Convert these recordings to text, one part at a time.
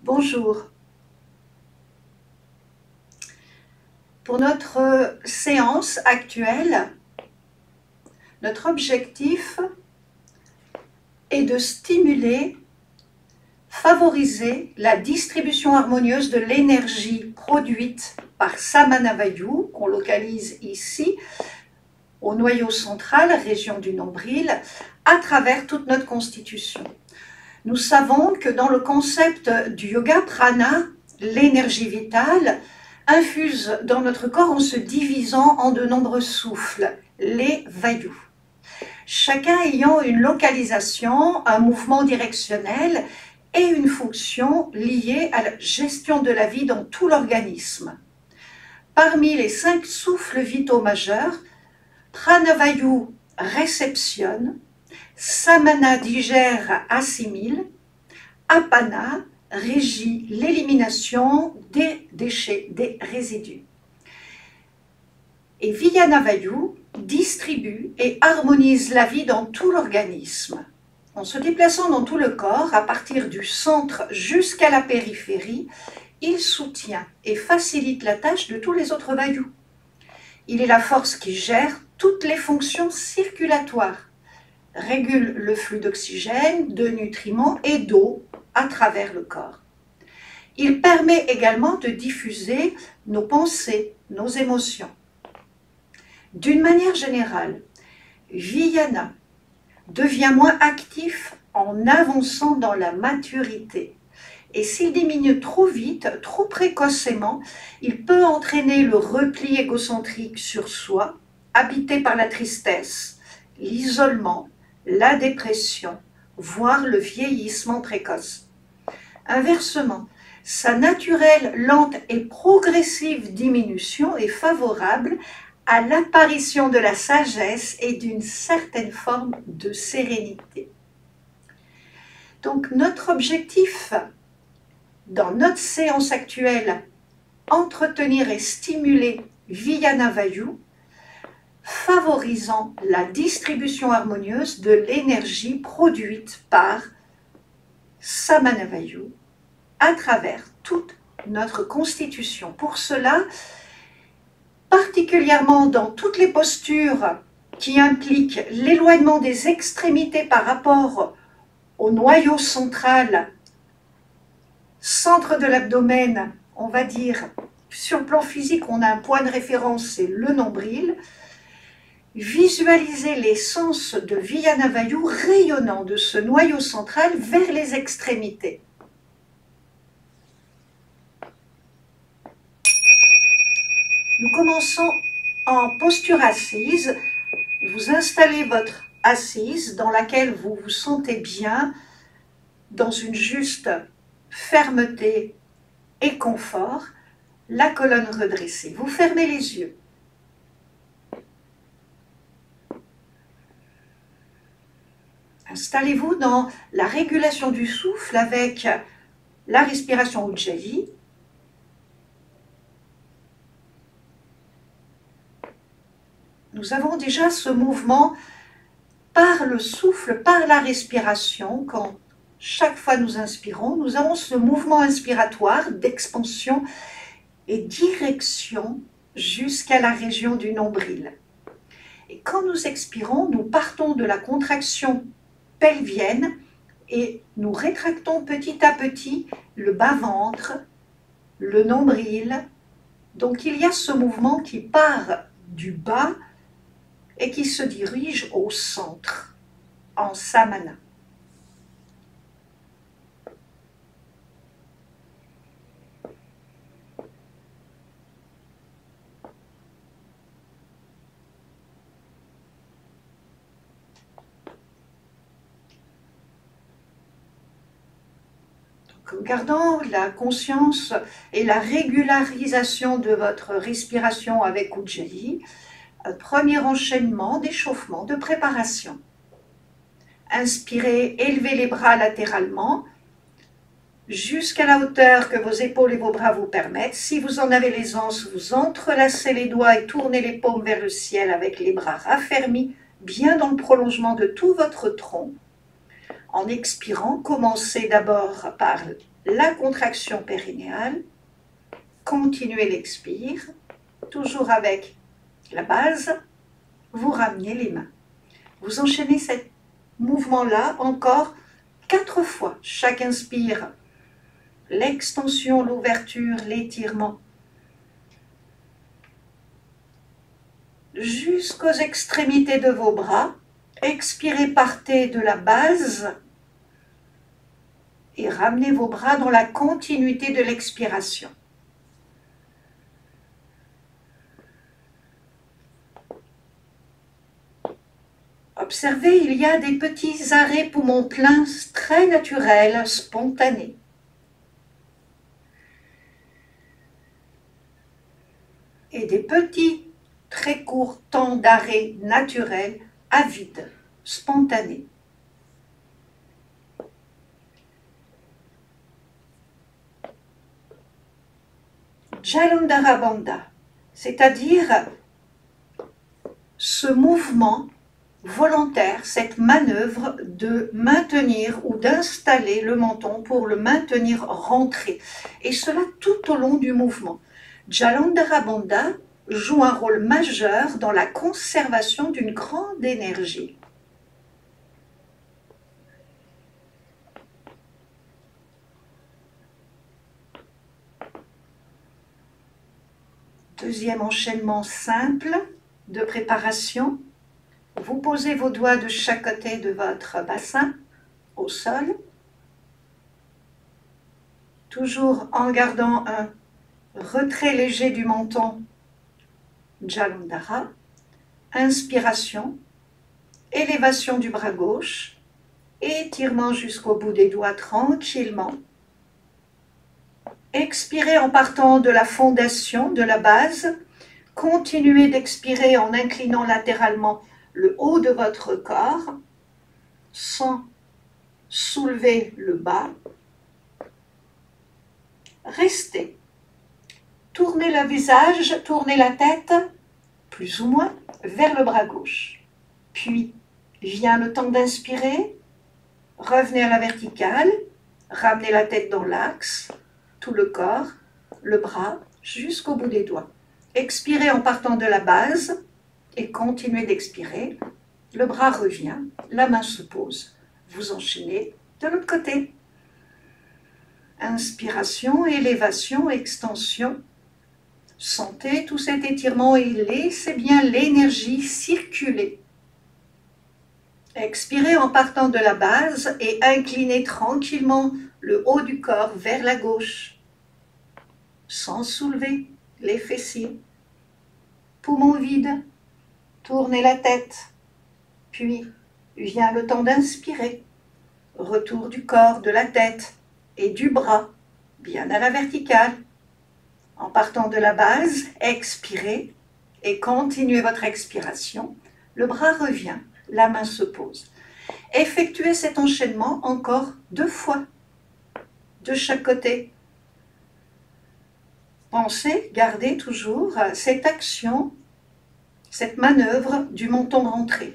Bonjour. Pour notre séance actuelle, notre objectif est de stimuler, favoriser la distribution harmonieuse de l'énergie produite par Samanavayu, qu'on localise ici, au noyau central, région du nombril, à travers toute notre constitution. Nous savons que dans le concept du yoga prana, l'énergie vitale infuse dans notre corps en se divisant en de nombreux souffles, les vayus. Chacun ayant une localisation, un mouvement directionnel et une fonction liée à la gestion de la vie dans tout l'organisme. Parmi les 5 souffles vitaux majeurs, Pranavayu réceptionne, Samana digère, assimile, Apana régit l'élimination des déchets, des résidus. Et Viyanavayu distribue et harmonise la vie dans tout l'organisme. En se déplaçant dans tout le corps, à partir du centre jusqu'à la périphérie, il soutient et facilite la tâche de tous les autres vayus. Il est la force qui gère toutes les fonctions circulatoires, régule le flux d'oxygène, de nutriments et d'eau à travers le corps. Il permet également de diffuser nos pensées, nos émotions. D'une manière générale, Viyana devient moins actif en avançant dans la maturité. Et s'il diminue trop vite, trop précocement, il peut entraîner le repli égocentrique sur soi, habité par la tristesse, l'isolement, la dépression, voire le vieillissement précoce. Inversement, sa naturelle, lente et progressive diminution est favorable à l'apparition de la sagesse et d'une certaine forme de sérénité. Donc notre objectif dans notre séance actuelle, entretenir et stimuler Viyanavayu, favorisant la distribution harmonieuse de l'énergie produite par Samanavayu à travers toute notre constitution. Pour cela, particulièrement dans toutes les postures qui impliquent l'éloignement des extrémités par rapport au noyau central, centre de l'abdomen, on va dire, sur le plan physique, on a un point de référence, c'est le nombril. Visualisez les sens de Viyanavayu rayonnant de ce noyau central vers les extrémités. Nous commençons en posture assise. Vous installez votre assise dans laquelle vous vous sentez bien, dans une juste fermeté et confort, la colonne redressée. Vous fermez les yeux. Installez-vous dans la régulation du souffle avec la respiration Ujjayi. Nous avons déjà ce mouvement par le souffle, par la respiration. Quand chaque fois nous inspirons, nous avons ce mouvement inspiratoire d'expansion et direction jusqu'à la région du nombril. Et quand nous expirons, nous partons de la contraction pelvienne et nous rétractons petit à petit le bas-ventre, le nombril. Donc il y a ce mouvement qui part du bas et qui se dirige au centre, en samana. Gardant la conscience et la régularisation de votre respiration avec Ujjayi, premier enchaînement d'échauffement, de préparation. Inspirez, élevez les bras latéralement jusqu'à la hauteur que vos épaules et vos bras vous permettent. Si vous en avez l'aisance, vous entrelacez les doigts et tournez les paumes vers le ciel avec les bras raffermis, bien dans le prolongement de tout votre tronc. En expirant, commencez d'abord par la contraction périnéale, continuez l'expire, toujours avec la base, vous ramenez les mains. Vous enchaînez ce mouvement-là encore 4 fois. Chaque inspire, l'extension, l'ouverture, l'étirement, jusqu'aux extrémités de vos bras. Expirez, partez de la base et ramenez vos bras dans la continuité de l'expiration. Observez, il y a des petits arrêts poumons pleins très naturels, spontanés. Et des petits, très courts temps d'arrêt naturel, à vide, spontané. Jalandhara Bandha, c'est-à-dire ce mouvement volontaire, cette manœuvre de maintenir ou d'installer le menton pour le maintenir rentré. Et cela tout au long du mouvement. Jalandhara Bandha joue un rôle majeur dans la conservation d'une grande énergie. Deuxième enchaînement simple de préparation. Vous posez vos doigts de chaque côté de votre bassin au sol, toujours en gardant un retrait léger du menton, Jalandhara, inspiration, élévation du bras gauche, étirement jusqu'au bout des doigts tranquillement. Expirez en partant de la fondation, de la base. Continuez d'expirer en inclinant latéralement le haut de votre corps sans soulever le bas. Restez. Tournez le visage, tournez la tête, plus ou moins, vers le bras gauche. Puis vient le temps d'inspirer. Revenez à la verticale. Ramenez la tête dans l'axe, tout le corps, le bras, jusqu'au bout des doigts. Expirez en partant de la base et continuez d'expirer. Le bras revient, la main se pose. Vous enchaînez de l'autre côté. Inspiration, élévation, extension. Sentez tout cet étirement et laissez bien l'énergie circuler. Expirez en partant de la base et inclinez tranquillement le haut du corps vers la gauche, sans soulever les fessiers. Poumon vide, tournez la tête, puis vient le temps d'inspirer. Retour du corps, de la tête et du bras, bien à la verticale. En partant de la base, expirez et continuez votre expiration. Le bras revient, la main se pose. Effectuez cet enchaînement encore 2 fois, de chaque côté. Pensez, gardez toujours cette action, cette manœuvre du menton rentré.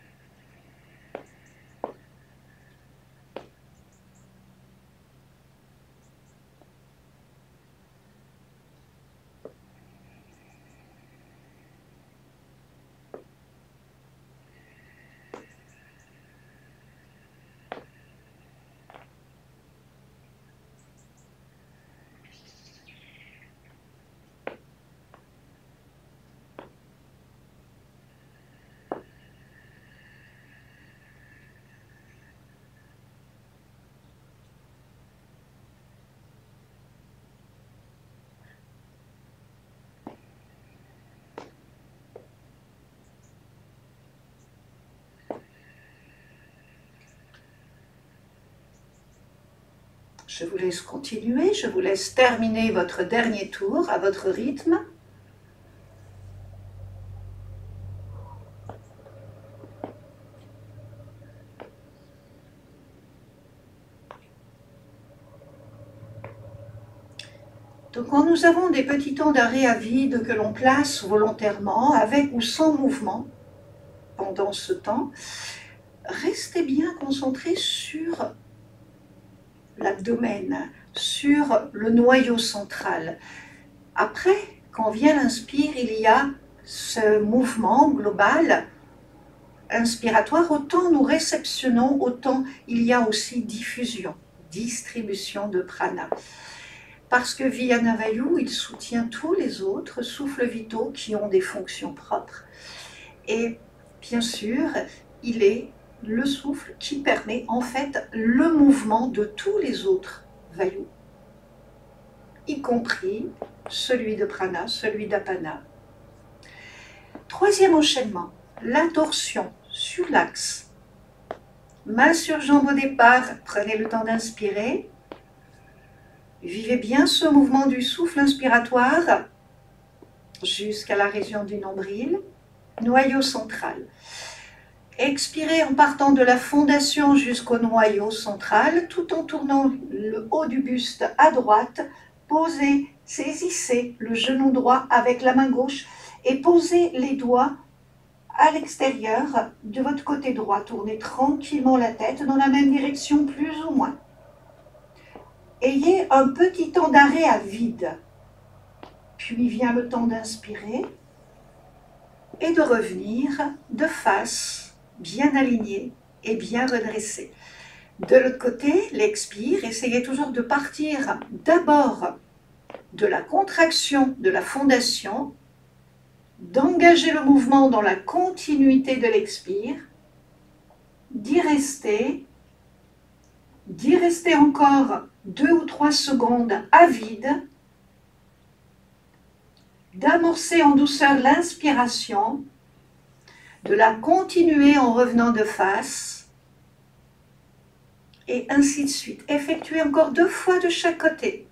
Je vous laisse continuer, je vous laisse terminer votre dernier tour à votre rythme. Donc quand nous avons des petits temps d'arrêt à vide que l'on place volontairement, avec ou sans mouvement, pendant ce temps, restez bien concentré sur l'abdomen, sur le noyau central. Après, quand vient l'inspire, il y a ce mouvement global inspiratoire. Autant nous réceptionnons, autant il y a aussi diffusion, distribution de prana. Parce que Viyanavayu, il soutient tous les autres souffles vitaux qui ont des fonctions propres. Et bien sûr, il est le souffle qui permet en fait le mouvement de tous les autres vayus, y compris celui de prana, celui d'apana. Troisième enchaînement, la torsion sur l'axe. Main sur jambe au départ, prenez le temps d'inspirer. Vivez bien ce mouvement du souffle inspiratoire jusqu'à la région du nombril, noyau central. Expirez en partant de la fondation jusqu'au noyau central, tout en tournant le haut du buste à droite. Posez, saisissez le genou droit avec la main gauche et posez les doigts à l'extérieur de votre côté droit. Tournez tranquillement la tête dans la même direction, plus ou moins. Ayez un petit temps d'arrêt à vide. Puis vient le temps d'inspirer et de revenir de face, bien aligné et bien redressé. De l'autre côté, l'expire, essayez toujours de partir d'abord de la contraction de la fondation, d'engager le mouvement dans la continuité de l'expire, d'y rester encore 2 ou 3 secondes à vide, d'amorcer en douceur l'inspiration, de la continuer en revenant de face, et ainsi de suite. Effectuez encore 2 fois de chaque côté.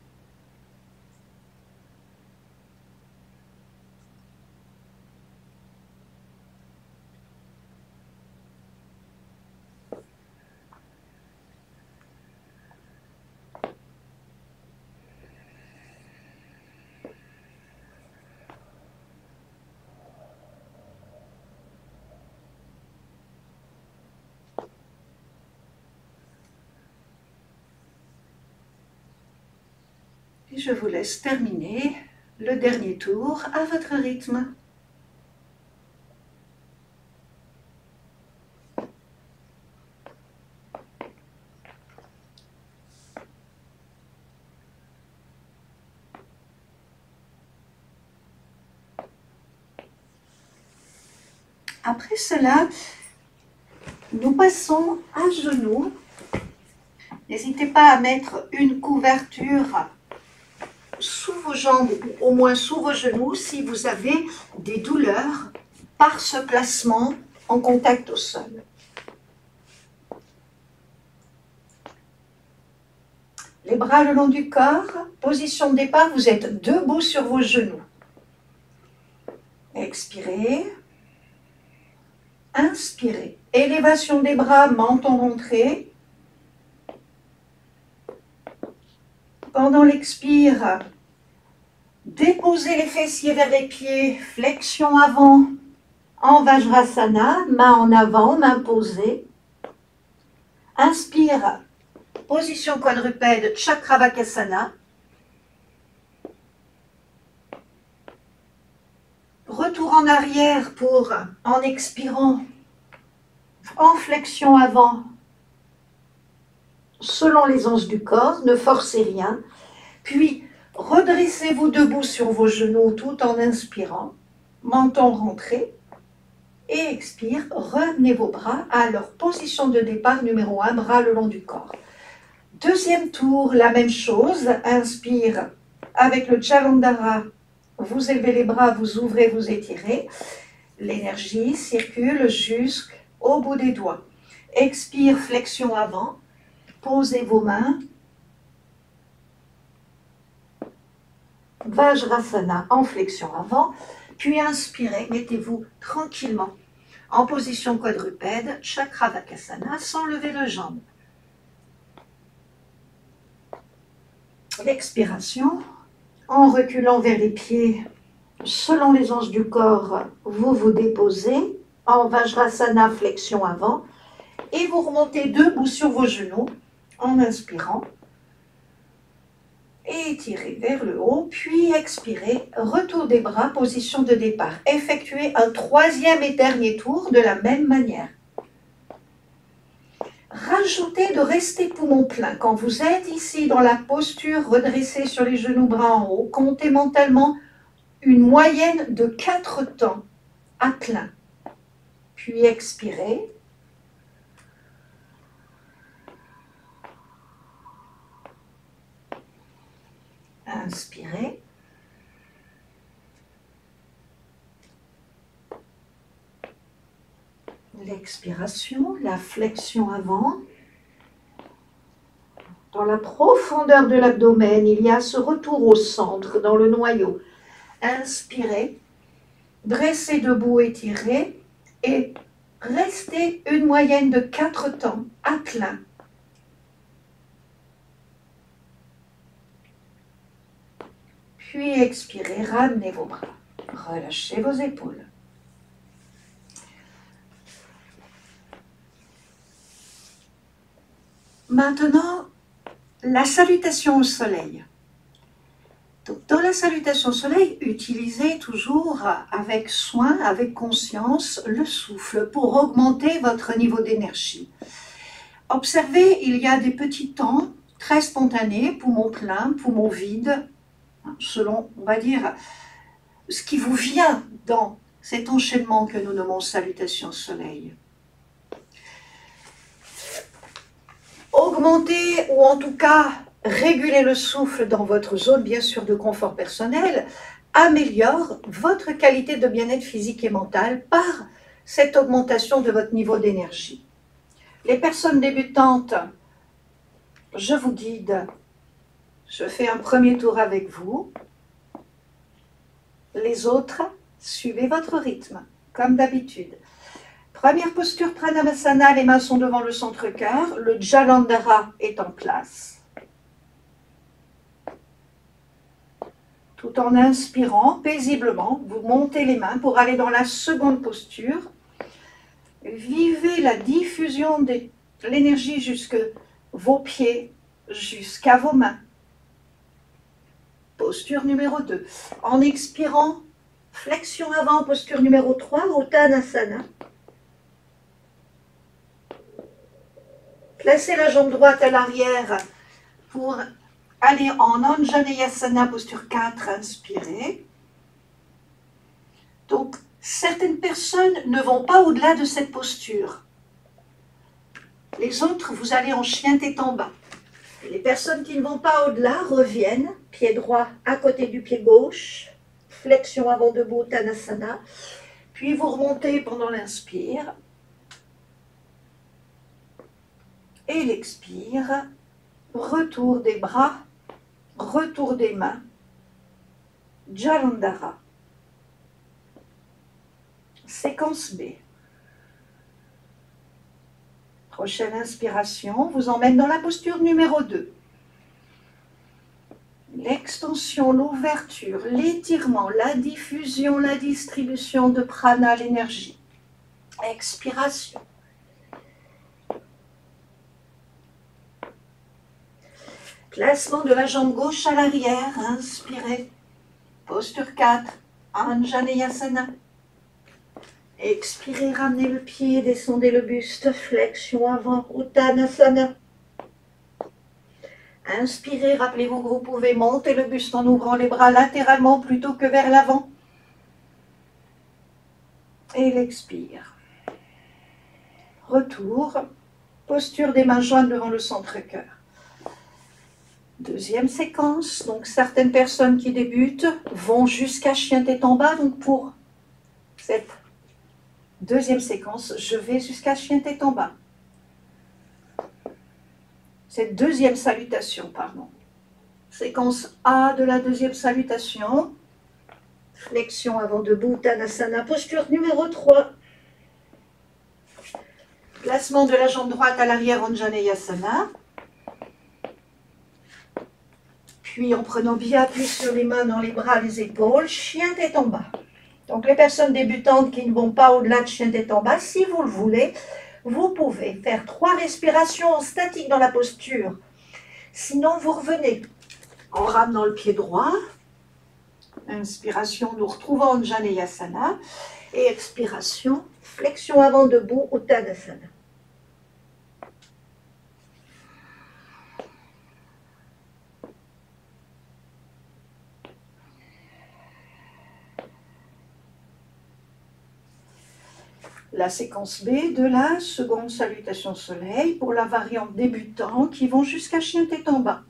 Et je vous laisse terminer le dernier tour à votre rythme. Après cela, nous passons à genoux. N'hésitez pas à mettre une couverture sous vos jambes ou au moins sous vos genoux si vous avez des douleurs par ce placement en contact au sol. Les bras le long du corps, position de départ, vous êtes debout sur vos genoux. Expirez. Inspirez. Élévation des bras, menton rentré. Pendant l'expire, déposez les fessiers vers les pieds, flexion avant, en Vajrasana, main en avant, main posée. Inspire, position quadrupède, Chakravakasana. Retour en arrière pour, en expirant, en flexion avant, selon les anses du corps, ne forcez rien. Puis, redressez-vous debout sur vos genoux tout en inspirant, menton rentré, et expire, ramenez vos bras à leur position de départ numéro 1, bras le long du corps. Deuxième tour, la même chose, inspire avec le Jalandhara, vous élevez les bras, vous ouvrez, vous étirez, l'énergie circule jusqu'au bout des doigts. Expire, flexion avant, posez vos mains, Vajrasana en flexion avant, puis inspirez, mettez-vous tranquillement en position quadrupède, Chakravakasana, sans lever les jambes. L'expiration, en reculant vers les pieds, selon les anses du corps, vous vous déposez en Vajrasana, flexion avant, et vous remontez debout sur vos genoux en inspirant. Étirez vers le haut, puis expirez, retour des bras, position de départ. Effectuez un troisième et dernier tour de la même manière. Rajoutez de rester poumon plein. Quand vous êtes ici dans la posture redressée sur les genoux, bras en haut, comptez mentalement une moyenne de 4 temps à plein. Puis expirez. Inspirez. L'expiration, la flexion avant. Dans la profondeur de l'abdomen, il y a ce retour au centre, dans le noyau. Inspirez, dressez debout, étirez et restez une moyenne de 4 temps à plein. Puis expirez, ramenez vos bras, relâchez vos épaules. Maintenant, la salutation au soleil. Donc, dans la salutation au soleil, utilisez toujours avec soin, avec conscience, le souffle pour augmenter votre niveau d'énergie. Observez, il y a des petits temps très spontanés, poumon plein, poumon vide, selon, on va dire, ce qui vous vient dans cet enchaînement que nous nommons salutation au soleil. Augmenter ou en tout cas réguler le souffle dans votre zone bien sûr de confort personnel améliore votre qualité de bien-être physique et mental par cette augmentation de votre niveau d'énergie. Les personnes débutantes, je vous guide, je fais un premier tour avec vous. Les autres, suivez votre rythme, comme d'habitude. Première posture Pranamasana, les mains sont devant le centre-cœur, le Jalandhara est en place. Tout en inspirant paisiblement, vous montez les mains pour aller dans la seconde posture. Vivez la diffusion de l'énergie jusque vos pieds, jusqu'à vos mains. Posture numéro 2. En expirant, flexion avant, posture numéro 3, Uttanasana. Placez la jambe droite à l'arrière pour aller en Anjaneyasana, posture 4, inspirez. Donc, certaines personnes ne vont pas au-delà de cette posture. Les autres, vous allez en chien tête en bas. Les personnes qui ne vont pas au-delà reviennent, pied droit à côté du pied gauche, flexion avant debout, Uttanasana. Puis vous remontez pendant l'inspire. Et l'expire, retour des bras, retour des mains, Jalandhara. Séquence B. Prochaine inspiration vous emmène dans la posture numéro 2. L'extension, l'ouverture, l'étirement, la diffusion, la distribution de prana, l'énergie. Expiration. Placement de la jambe gauche à l'arrière, inspirez. Posture 4, Anjaneyasana. Expirez, ramenez le pied, descendez le buste, flexion avant, Uttanasana. Inspirez, rappelez-vous que vous pouvez monter le buste en ouvrant les bras latéralement plutôt que vers l'avant. Et l'expire. Retour, posture des mains jointes devant le centre-cœur. Deuxième séquence, donc certaines personnes qui débutent vont jusqu'à chien tête en bas. Donc pour cette deuxième séquence, je vais jusqu'à chien tête en bas. Cette deuxième salutation, pardon. Séquence A de la deuxième salutation. Flexion avant debout, Uttanasana, posture numéro 3. Placement de la jambe droite à l'arrière, Anjaneyasana. Puis en prenant bien appui sur les mains, dans les bras, les épaules, chien tête en bas. Donc les personnes débutantes qui ne vont pas au-delà de chien tête en bas, si vous le voulez, Vous pouvez faire 3 respirations statiques dans la posture. Sinon, vous revenez en ramenant le pied droit. Inspiration, nous retrouvons Anjaneyasana. Et expiration, flexion avant debout, Uttanasana. La séquence B de la seconde salutation soleil pour la variante débutant qui vont jusqu'à chien tête en bas.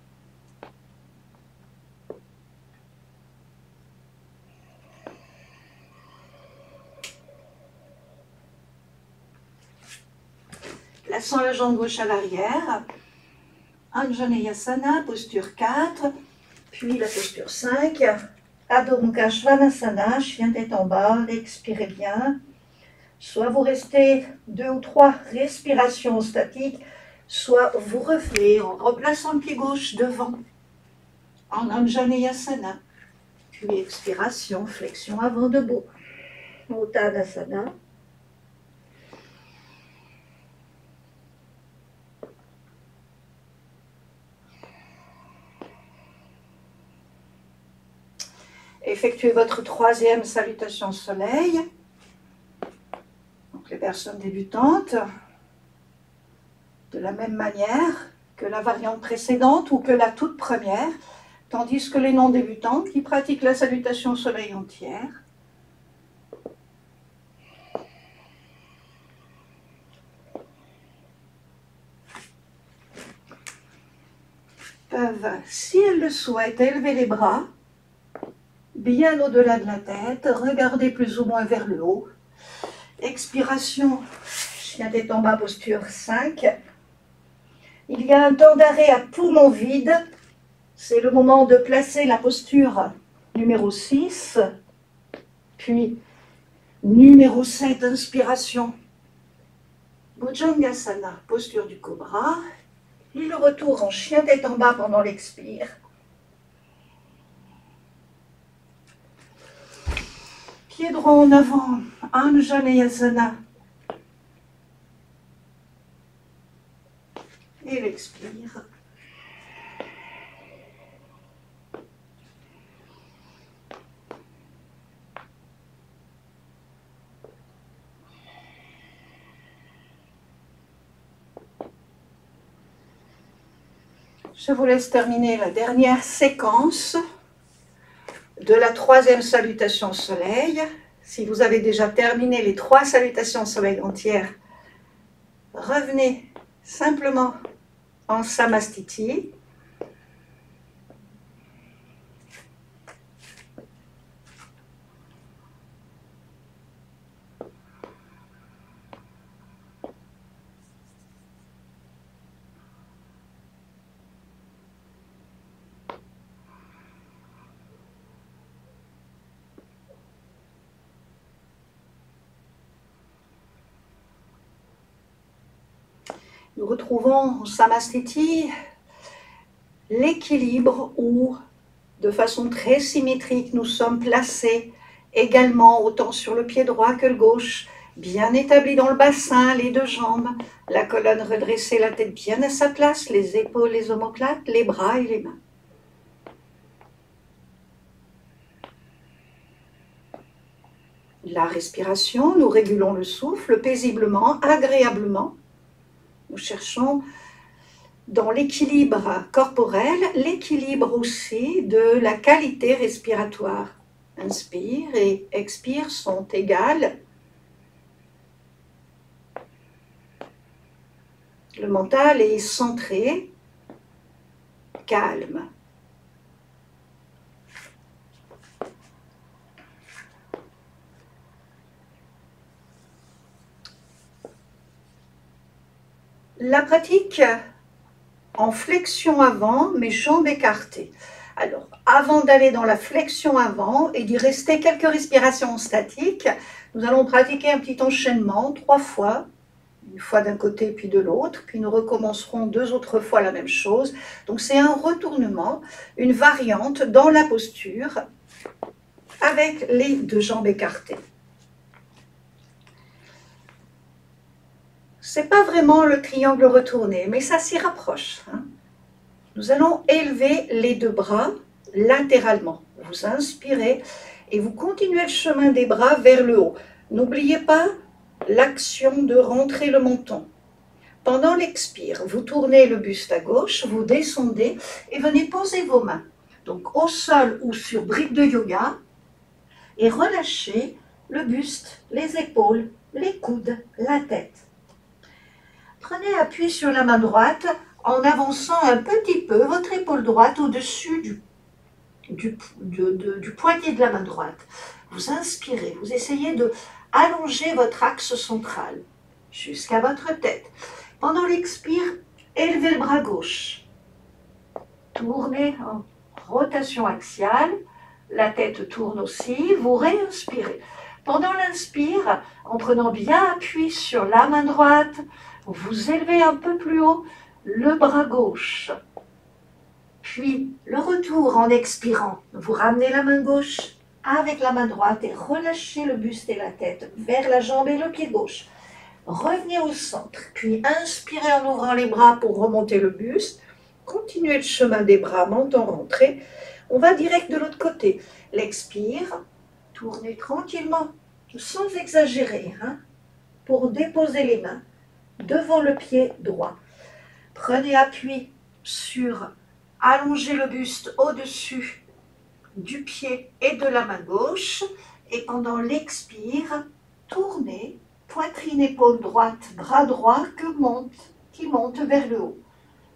Plaçons la jambe gauche à l'arrière. Anjaneyasana, posture 4, puis la posture 5. Adho Mukha Svanasana, chien tête en bas, expirez bien. Soit vous restez 2 ou 3 respirations statiques, soit vous revenez en replaçant le pied gauche devant, en Anjaneyasana. Puis expiration, flexion avant debout. Uttanasana. Effectuez votre 3e salutation soleil. Donc les personnes débutantes, de la même manière que la variante précédente ou que la toute première, tandis que les non-débutants qui pratiquent la salutation soleil entière peuvent, si elles le souhaitent, élever les bras bien au-delà de la tête, regarder plus ou moins vers le haut. Expiration, chien tête en bas, posture 5. Il y a un temps d'arrêt à poumon vide. C'est le moment de placer la posture numéro 6. Puis numéro 7, inspiration. Bhujangasana, posture du cobra. Et le retour en chien tête en bas pendant l'expire. Pied droit en avant, Anjaneyasana. Et l'expire. Je vous laisse terminer la dernière séquence de la 3e salutation soleil. Si vous avez déjà terminé les 3 salutations soleil entières, revenez simplement en Samastiti. Nous retrouvons en Samastiti l'équilibre où, de façon très symétrique, nous sommes placés également autant sur le pied droit que le gauche, bien établis dans le bassin, les 2 jambes, la colonne redressée, la tête bien à sa place, les épaules, les omoplates, les bras et les mains. La respiration, nous régulons le souffle paisiblement, agréablement. Nous cherchons dans l'équilibre corporel, l'équilibre aussi de la qualité respiratoire. Inspire et expire sont égales. Le mental est centré, calme. La pratique en flexion avant, mes jambes écartées. Alors, avant d'aller dans la flexion avant et d'y rester quelques respirations statiques, nous allons pratiquer un petit enchaînement 3 fois, une fois d'un côté puis de l'autre, puis nous recommencerons 2 autres fois la même chose. Donc c'est un retournement, une variante dans la posture avec les 2 jambes écartées. c'est pas vraiment le triangle retourné, mais ça s'y rapproche. Hein. Nous allons élever les deux bras latéralement. Vous inspirez et vous continuez le chemin des bras vers le haut. N'oubliez pas l'action de rentrer le menton. Pendant l'expire, vous tournez le buste à gauche, vous descendez et venez poser vos mains. Donc au sol ou sur brique de yoga et relâchez le buste, les épaules, les coudes, la tête. Prenez appui sur la main droite en avançant un petit peu votre épaule droite au-dessus du poignet de la main droite. Vous inspirez, vous essayez de allonger votre axe central jusqu'à votre tête. Pendant l'expire, élevez le bras gauche. Tournez en rotation axiale, la tête tourne aussi, vous réinspirez. Pendant l'inspire, en prenant bien appui sur la main droite, vous élevez un peu plus haut le bras gauche. Puis le retour en expirant, vous ramenez la main gauche avec la main droite et relâchez le buste et la tête vers la jambe et le pied gauche. Revenez au centre, puis inspirez en ouvrant les bras pour remonter le buste. Continuez le chemin des bras, menton rentré. On va direct de l'autre côté. L'expire, tournez tranquillement, sans exagérer, hein, pour déposer les mains devant le pied droit. Prenez appui sur allonger le buste au-dessus du pied et de la main gauche. Et pendant l'expire, tournez, poitrine, épaule droite, bras droit qui monte vers le haut.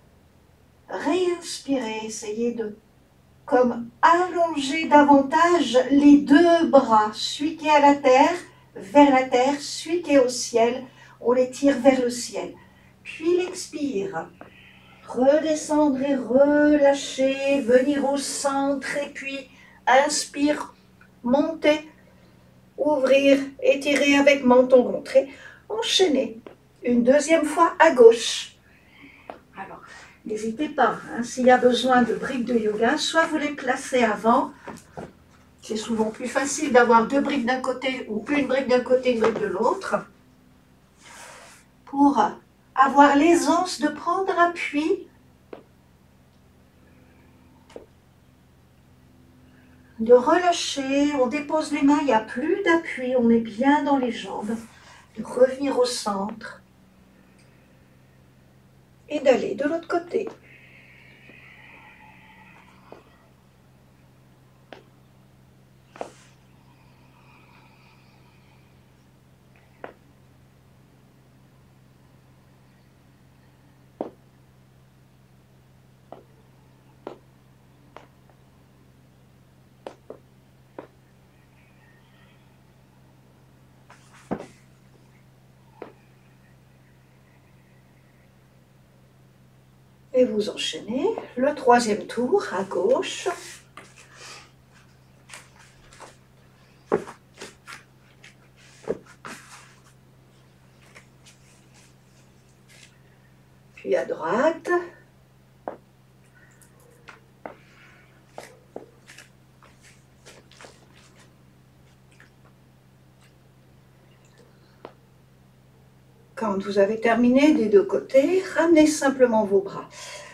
Réinspirez, essayez de comme allonger davantage les deux bras, celui qui est à la terre, vers la terre, celui qui est au ciel, on les tire vers le ciel. Puis l'expire, redescendre et relâcher, venir au centre et puis inspire, monter, ouvrir, étirer avec menton rentré, enchaîner une deuxième fois à gauche. Alors, n'hésitez pas, hein, s'il y a besoin de briques de yoga, soit vous les placez avant, c'est souvent plus facile d'avoir deux briques d'un côté ou une brique d'un côté, une brique de l'autre, pour avoir l'aisance de prendre appui, de relâcher, on dépose les mains, il n'y a plus d'appui, on est bien dans les jambes, de revenir au centre et d'aller de l'autre côté. Et vous enchaînez le troisième tour à gauche. Puis à droite. Quand vous avez terminé des deux côtés, ramenez simplement vos bras.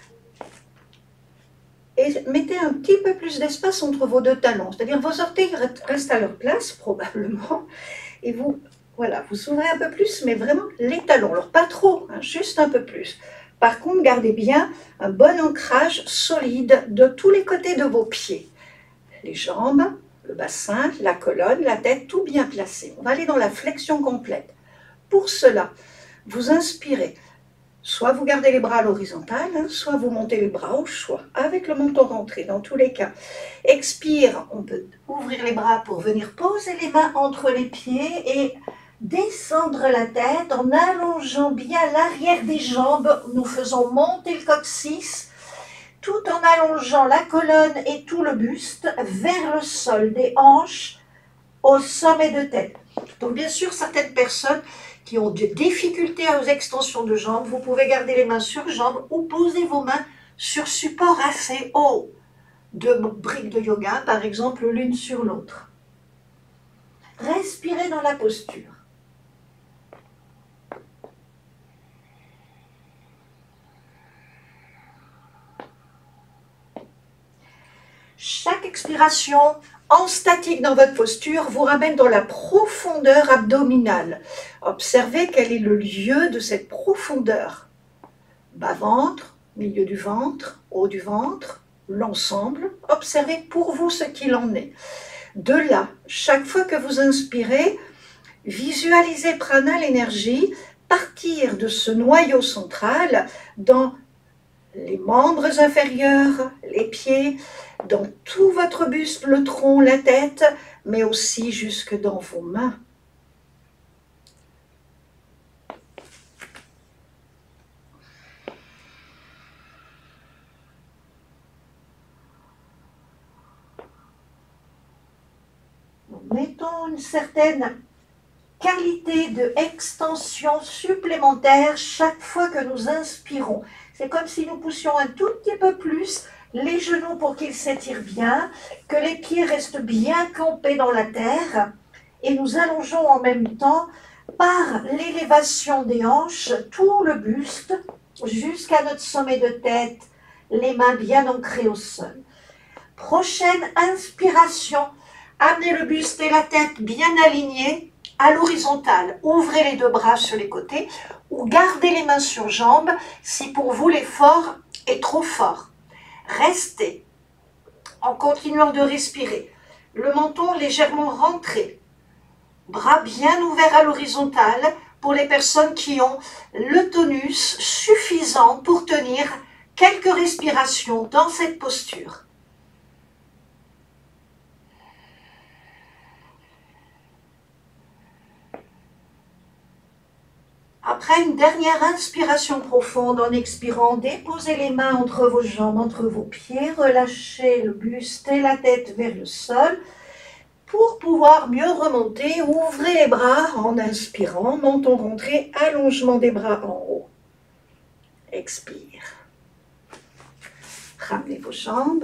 Et mettez un petit peu plus d'espace entre vos deux talons. C'est-à-dire vos orteils restent à leur place, probablement. Et vous, voilà, vous ouvrez un peu plus, mais vraiment les talons. Alors pas trop, hein, juste un peu plus. Par contre, gardez bien un bon ancrage solide de tous les côtés de vos pieds. Les jambes, le bassin, la colonne, la tête, tout bien placé. On va aller dans la flexion complète. Pour cela, vous inspirez, soit vous gardez les bras à l'horizontale, hein, soit vous montez les bras au choix, avec le menton rentré dans tous les cas. Expire, on peut ouvrir les bras pour venir poser les mains entre les pieds et descendre la tête en allongeant bien l'arrière des jambes. Nous faisons monter le coccyx tout en allongeant la colonne et tout le buste vers le sol, des hanches au sommet de tête. Donc bien sûr, certaines personnes qui ont des difficultés aux extensions de jambes, vous pouvez garder les mains sur jambes ou poser vos mains sur support assez haut de briques de yoga, par exemple l'une sur l'autre. Respirez dans la posture. Chaque expiration en statique dans votre posture vous ramène dans la profondeur abdominale. Observez quel est le lieu de cette profondeur. Bas-ventre, milieu du ventre, haut du ventre, l'ensemble. Observez pour vous ce qu'il en est. De là, chaque fois que vous inspirez, visualisez prana, l'énergie, partir de ce noyau central dans les membres inférieurs, les pieds, dans tout votre buste, le tronc, la tête, mais aussi jusque dans vos mains. Nous mettons une certaine qualité de extension supplémentaire chaque fois que nous inspirons. C'est comme si nous poussions un tout petit peu plus les genoux pour qu'ils s'étirent bien, que les pieds restent bien campés dans la terre et nous allongeons en même temps par l'élévation des hanches tout le buste jusqu'à notre sommet de tête, les mains bien ancrées au sol. Prochaine inspiration, amenez le buste et la tête bien alignés à l'horizontale. Ouvrez les deux bras sur les côtés ou gardez les mains sur jambes si pour vous l'effort est trop fort. Restez en continuant de respirer. Le menton légèrement rentré. Bras bien ouverts à l'horizontale pour les personnes qui ont le tonus suffisant pour tenir quelques respirations dans cette posture. Après une dernière inspiration profonde, en expirant, déposez les mains entre vos jambes, entre vos pieds, relâchez le buste et la tête vers le sol. Pour pouvoir mieux remonter, ouvrez les bras en inspirant, menton rentré, allongement des bras en haut. Expire. Ramenez vos jambes.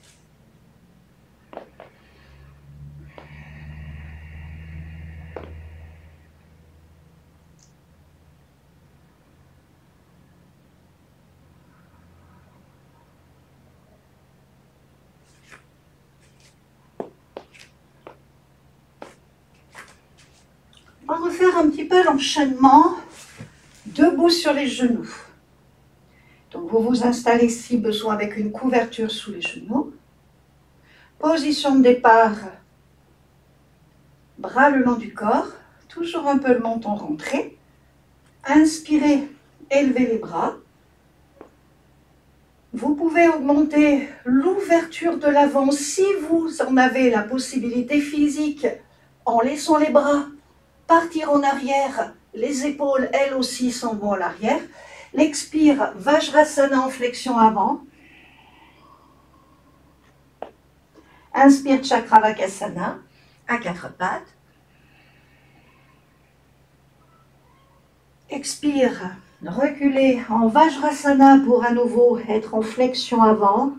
On va refaire un petit peu l'enchaînement debout sur les genoux. Donc vous vous installez si besoin avec une couverture sous les genoux. Position de départ, bras le long du corps, toujours un peu le menton rentré. Inspirez, élevez les bras. Vous pouvez augmenter l'ouverture de l'avant si vous en avez la possibilité physique en laissant les bras partir en arrière, les épaules, elles aussi, s'en vont à l'arrière. L'expire, Vajrasana en flexion avant. Inspire, Chakravakasana, à quatre pattes. Expire, reculez en Vajrasana pour à nouveau être en flexion avant.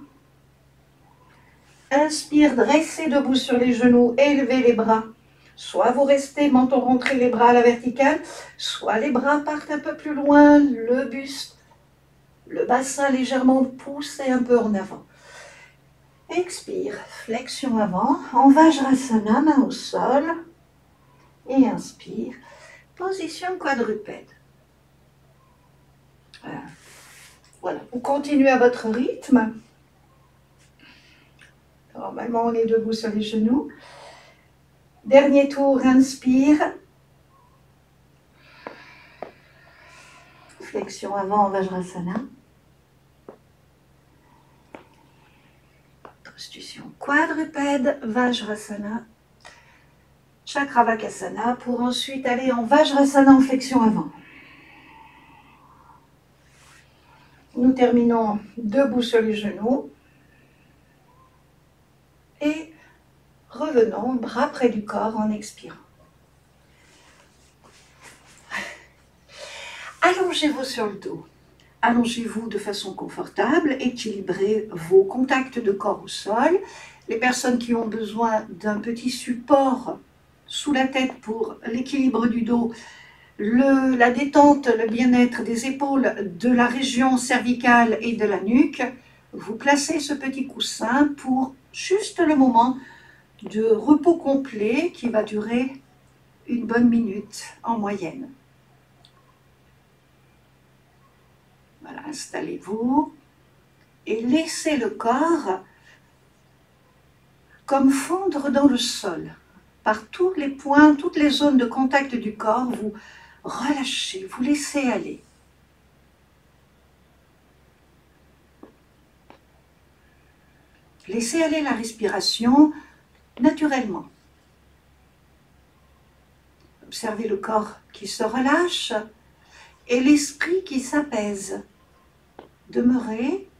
Inspire, dressez debout sur les genoux, élevez les bras. Soit vous restez menton rentré, les bras à la verticale, soit les bras partent un peu plus loin, le buste, le bassin légèrement poussé un peu en avant. Expire, flexion avant, en Vajrasana, main au sol. Et inspire, position quadrupède. Voilà, vous continuez à votre rythme. Normalement, on est debout sur les genoux. Dernier tour, inspire. Flexion avant en Vajrasana. Position quadrupède, Vajrasana. Chakravakasana pour ensuite aller en Vajrasana en flexion avant. Nous terminons debout sur les genoux. Et revenons, bras près du corps en expirant. Allongez-vous sur le dos. Allongez-vous de façon confortable, équilibrez vos contacts de corps au sol. Les personnes qui ont besoin d'un petit support sous la tête pour l'équilibre du dos, la détente, le bien-être des épaules, de la région cervicale et de la nuque, vous placez ce petit coussin pour juste le moment de repos complet qui va durer une bonne minute en moyenne. Voilà, installez-vous et laissez le corps comme fondre dans le sol. Par tous les points, toutes les zones de contact du corps, vous relâchez, vous laissez aller. Laissez aller la respiration naturellement. Observez le corps qui se relâche et l'esprit qui s'apaise. Demeurez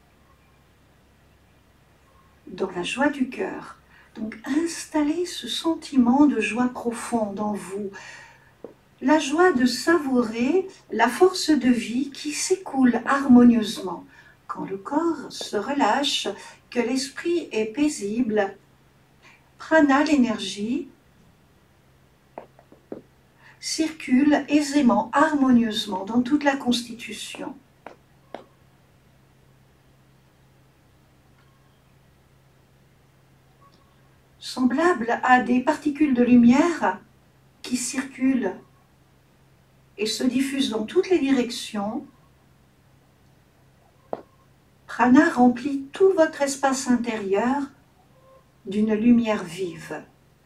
dans la joie du cœur. Donc installez ce sentiment de joie profonde en vous. La joie de savourer la force de vie qui s'écoule harmonieusement. Quand le corps se relâche, que l'esprit est paisible, prana, l'énergie, circule aisément, harmonieusement dans toute la constitution. Semblable à des particules de lumière qui circulent et se diffusent dans toutes les directions, prana remplit tout votre espace intérieur d'une lumière vive.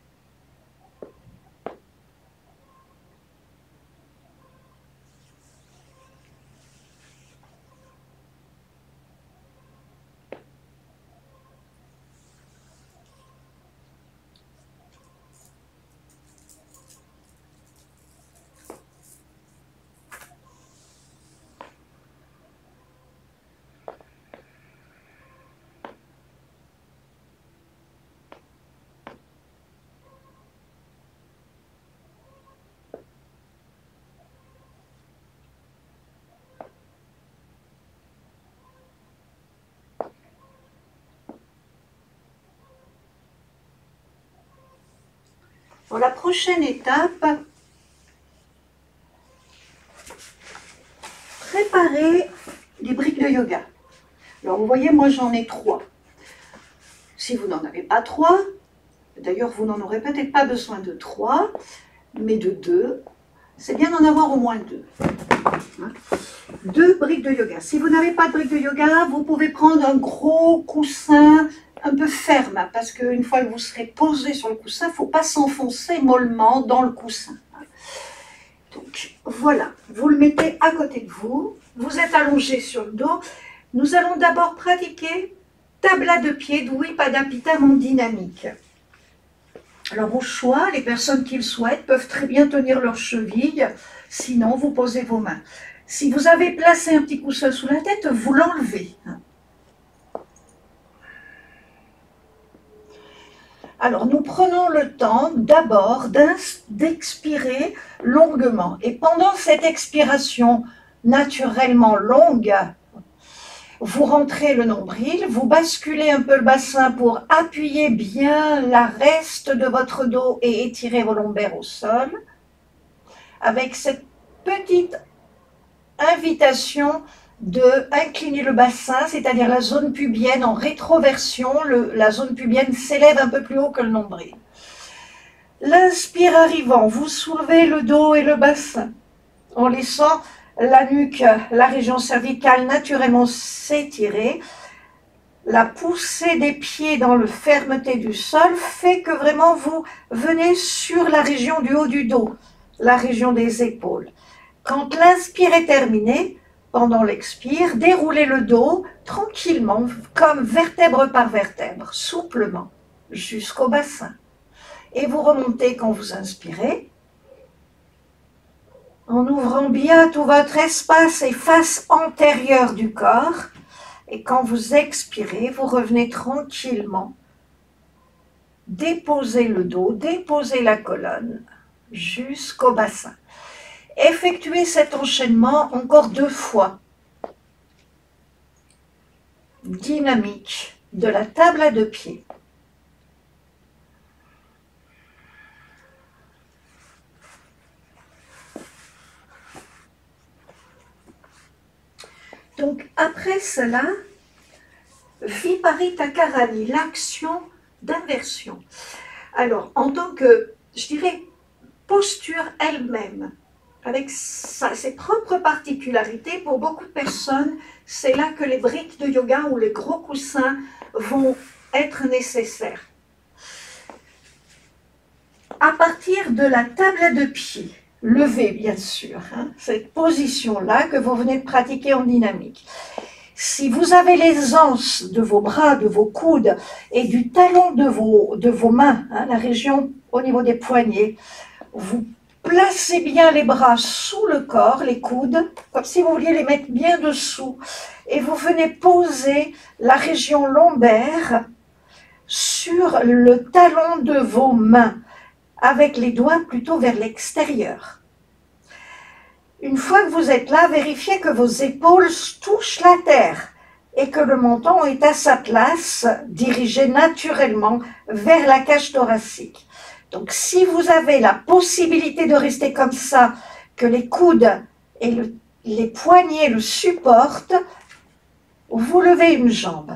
Pour la prochaine étape, préparez des briques de yoga. Alors vous voyez, moi j'en ai 3. Si vous n'en avez pas 3, d'ailleurs vous n'en aurez peut-être pas besoin de 3, mais de 2, c'est bien d'en avoir au moins 2. 2 briques de yoga. Si vous n'avez pas de briques de yoga, vous pouvez prendre un gros coussin un peu ferme, parce qu'une fois que vous serez posé sur le coussin, il ne faut pas s'enfoncer mollement dans le coussin. Donc voilà, vous le mettez à côté de vous, vous êtes allongé sur le dos. Nous allons d'abord pratiquer tabla de pied, Dvipadampitam en dynamique. Alors au choix, les personnes qui le souhaitent peuvent très bien tenir leurs chevilles, sinon vous posez vos mains. Si vous avez placé un petit coussin sous la tête, vous l'enlevez. Alors, nous prenons le temps d'abord d'expirer longuement. Et pendant cette expiration naturellement longue, vous rentrez le nombril, vous basculez un peu le bassin pour appuyer bien la reste de votre dos et étirer vos lombaires au sol. Avec cette petite invitation de incliner le bassin, c'est-à-dire la zone pubienne en rétroversion, la zone pubienne s'élève un peu plus haut que le nombril. L'inspire arrivant, vous soulevez le dos et le bassin en laissant la nuque, la région cervicale naturellement s'étirer. La poussée des pieds dans la fermeté du sol fait que vraiment vous venez sur la région du haut du dos, la région des épaules. Quand l'inspire est terminé, pendant l'expire, déroulez le dos tranquillement, comme vertèbre par vertèbre, souplement, jusqu'au bassin. Et vous remontez quand vous inspirez, en ouvrant bien tout votre espace et face antérieure du corps. Et quand vous expirez, vous revenez tranquillement. Déposez le dos, déposez la colonne jusqu'au bassin. Effectuez cet enchaînement encore 2 fois. Dynamique de la table à 2 pieds. Donc après cela, Viparita Karani, l'action d'inversion. Alors, en tant que, je dirais, posture elle-même, avec ses propres particularités, pour beaucoup de personnes, c'est là que les briques de yoga ou les gros coussins vont être nécessaires. À partir de la table de pied, levée bien sûr, cette position-là que vous venez de pratiquer en dynamique. Si vous avez l'aisance de vos bras, de vos coudes et du talon de vos mains, la région au niveau des poignets, vous placez bien les bras sous le corps, les coudes, comme si vous vouliez les mettre bien dessous, et vous venez poser la région lombaire sur le talon de vos mains, avec les doigts plutôt vers l'extérieur. Une fois que vous êtes là, vérifiez que vos épaules touchent la terre et que le menton est à sa place, dirigé naturellement vers la cage thoracique. Donc si vous avez la possibilité de rester comme ça, que les coudes et les poignets le supportent, vous levez une jambe.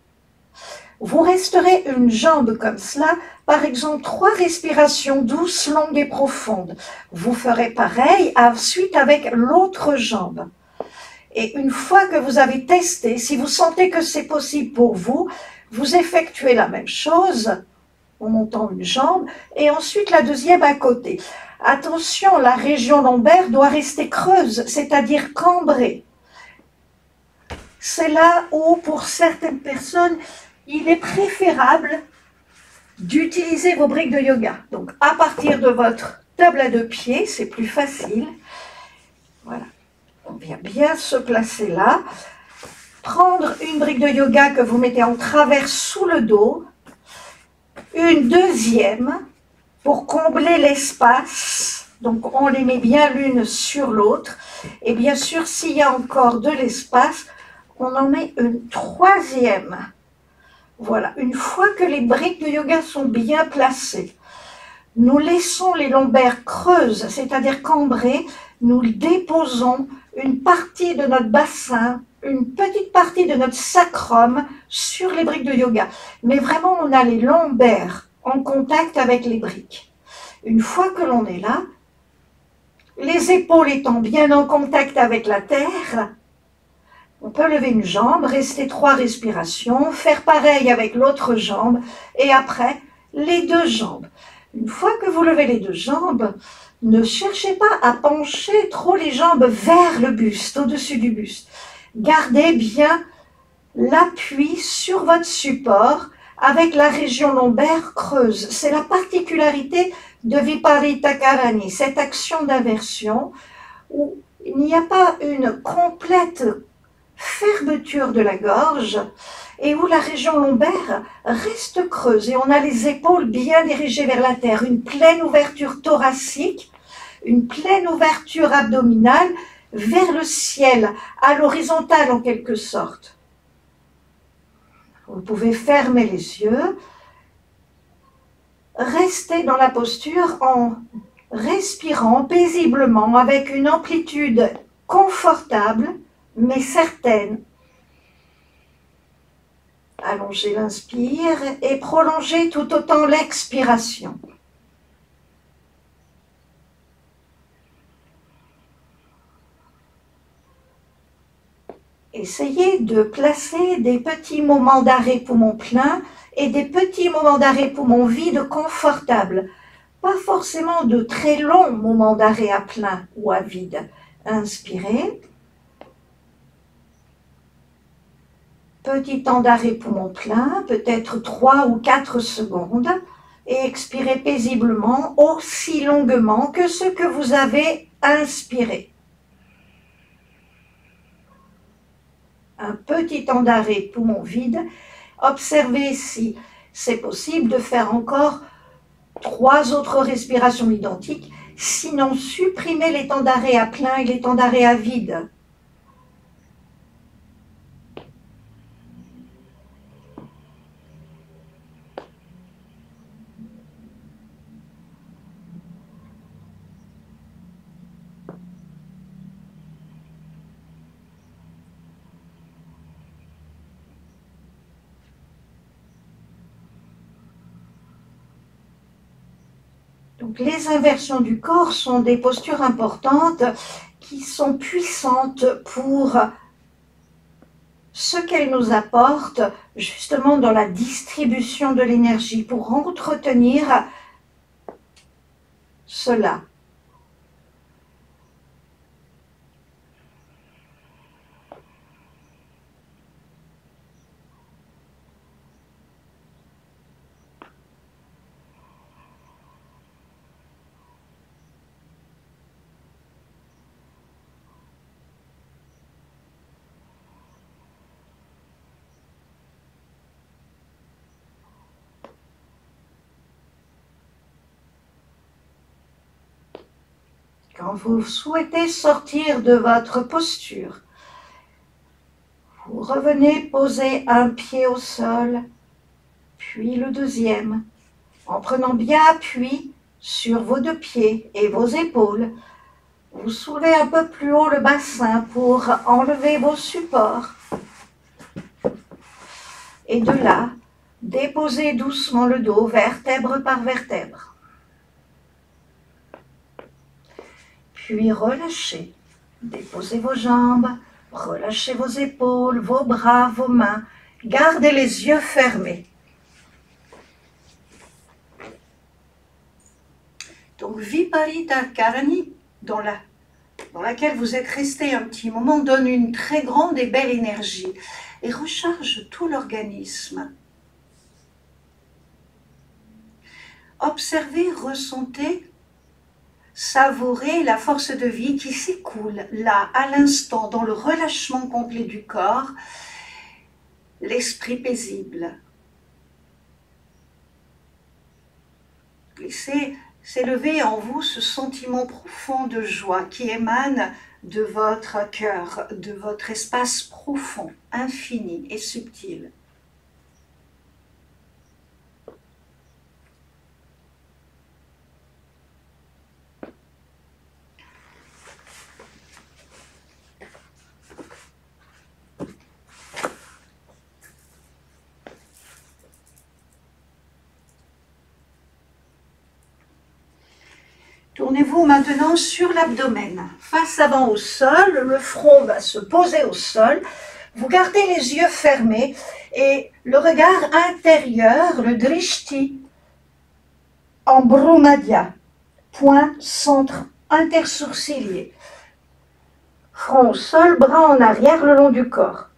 Vous resterez une jambe comme cela, par exemple 3 respirations douces, longues et profondes. Vous ferez pareil ensuite avec l'autre jambe. Et une fois que vous avez testé, si vous sentez que c'est possible pour vous, vous effectuez la même chose en montant une jambe et ensuite la deuxième à côté. Attention, la région lombaire doit rester creuse, c'est-à-dire cambrée. C'est là où, pour certaines personnes, il est préférable d'utiliser vos briques de yoga. Donc, à partir de votre table à 2 pieds, c'est plus facile. Voilà. On vient bien se placer là. Prendre une brique de yoga que vous mettez en travers sous le dos. Une deuxième pour combler l'espace. Donc, on les met bien l'une sur l'autre. Et bien sûr, s'il y a encore de l'espace, on en met une troisième. Voilà, une fois que les briques de yoga sont bien placées, nous laissons les lombaires creuses, c'est-à-dire cambrées, nous déposons une partie de notre bassin, une petite partie de notre sacrum sur les briques de yoga. Mais vraiment, on a les lombaires en contact avec les briques. Une fois que l'on est là, les épaules étant bien en contact avec la terre, on peut lever une jambe, rester 3 respirations, faire pareil avec l'autre jambe et après les 2 jambes. Une fois que vous levez les 2 jambes, ne cherchez pas à pencher trop les jambes vers le buste, au-dessus du buste. Gardez bien l'appui sur votre support avec la région lombaire creuse. C'est la particularité de Viparita Karani, cette action d'inversion où il n'y a pas une complète fermeture de la gorge et où la région lombaire reste creuse et on a les épaules bien dirigées vers la terre, une pleine ouverture thoracique, une pleine ouverture abdominale vers le ciel, à l'horizontale en quelque sorte. Vous pouvez fermer les yeux, rester dans la posture en respirant paisiblement avec une amplitude confortable mais certaine. Allongez l'inspire et prolongez tout autant l'expiration. Essayez de placer des petits moments d'arrêt poumon plein et des petits moments d'arrêt poumon vide confortables. Pas forcément de très longs moments d'arrêt à plein ou à vide. Inspirez. Petit temps d'arrêt poumon plein, peut-être 3 ou 4 secondes, et expirez paisiblement aussi longuement que ce que vous avez inspiré. Un petit temps d'arrêt poumon vide. Observez si c'est possible de faire encore 3 autres respirations identiques, sinon supprimez les temps d'arrêt à plein et les temps d'arrêt à vide. Donc les inversions du corps sont des postures importantes qui sont puissantes pour ce qu'elles nous apportent justement dans la distribution de l'énergie, pour entretenir cela. Quand vous souhaitez sortir de votre posture, vous revenez poser un pied au sol, puis le deuxième, en prenant bien appui sur vos deux pieds et vos épaules. Vous soulevez un peu plus haut le bassin pour enlever vos supports. Et de là, déposez doucement le dos, vertèbre par vertèbre. Puis relâchez. Déposez vos jambes, relâchez vos épaules, vos bras, vos mains. Gardez les yeux fermés. Donc Viparita Karani, dans laquelle vous êtes resté un petit moment, donne une très grande et belle énergie et recharge tout l'organisme. Observez, ressentez, savourez la force de vie qui s'écoule là, à l'instant, dans le relâchement complet du corps, l'esprit paisible. Laissez s'élever en vous ce sentiment profond de joie qui émane de votre cœur, de votre espace profond, infini et subtil. Tournez-vous maintenant sur l'abdomen, face avant au sol, le front va se poser au sol, vous gardez les yeux fermés et le regard intérieur, le drishti, en Brumadhya, point centre intersourcilier. Front au sol, bras en arrière le long du corps.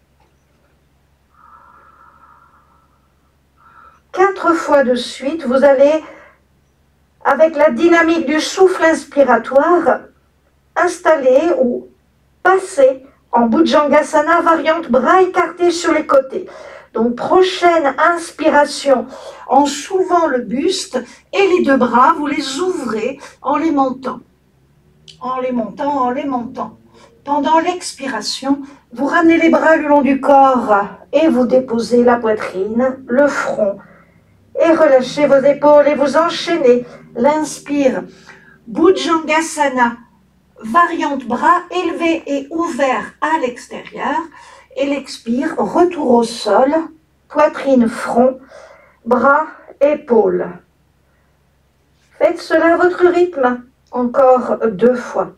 4 fois de suite, vous allez, avec la dynamique du souffle inspiratoire, installer ou passer en Bhujangasana, variante bras écartés sur les côtés. Donc prochaine inspiration, en soulevant le buste et les 2 bras, vous les ouvrez en les montant. En les montant, en les montant. Pendant l'expiration, vous ramenez les bras le long du corps et vous déposez la poitrine, le front. Et relâchez vos épaules et vous enchaînez. L'inspire, Bhujangasana, variante bras élevés et ouverts à l'extérieur. Et l'expire, retour au sol, poitrine, front, bras, épaules. Faites cela à votre rythme, encore 2 fois.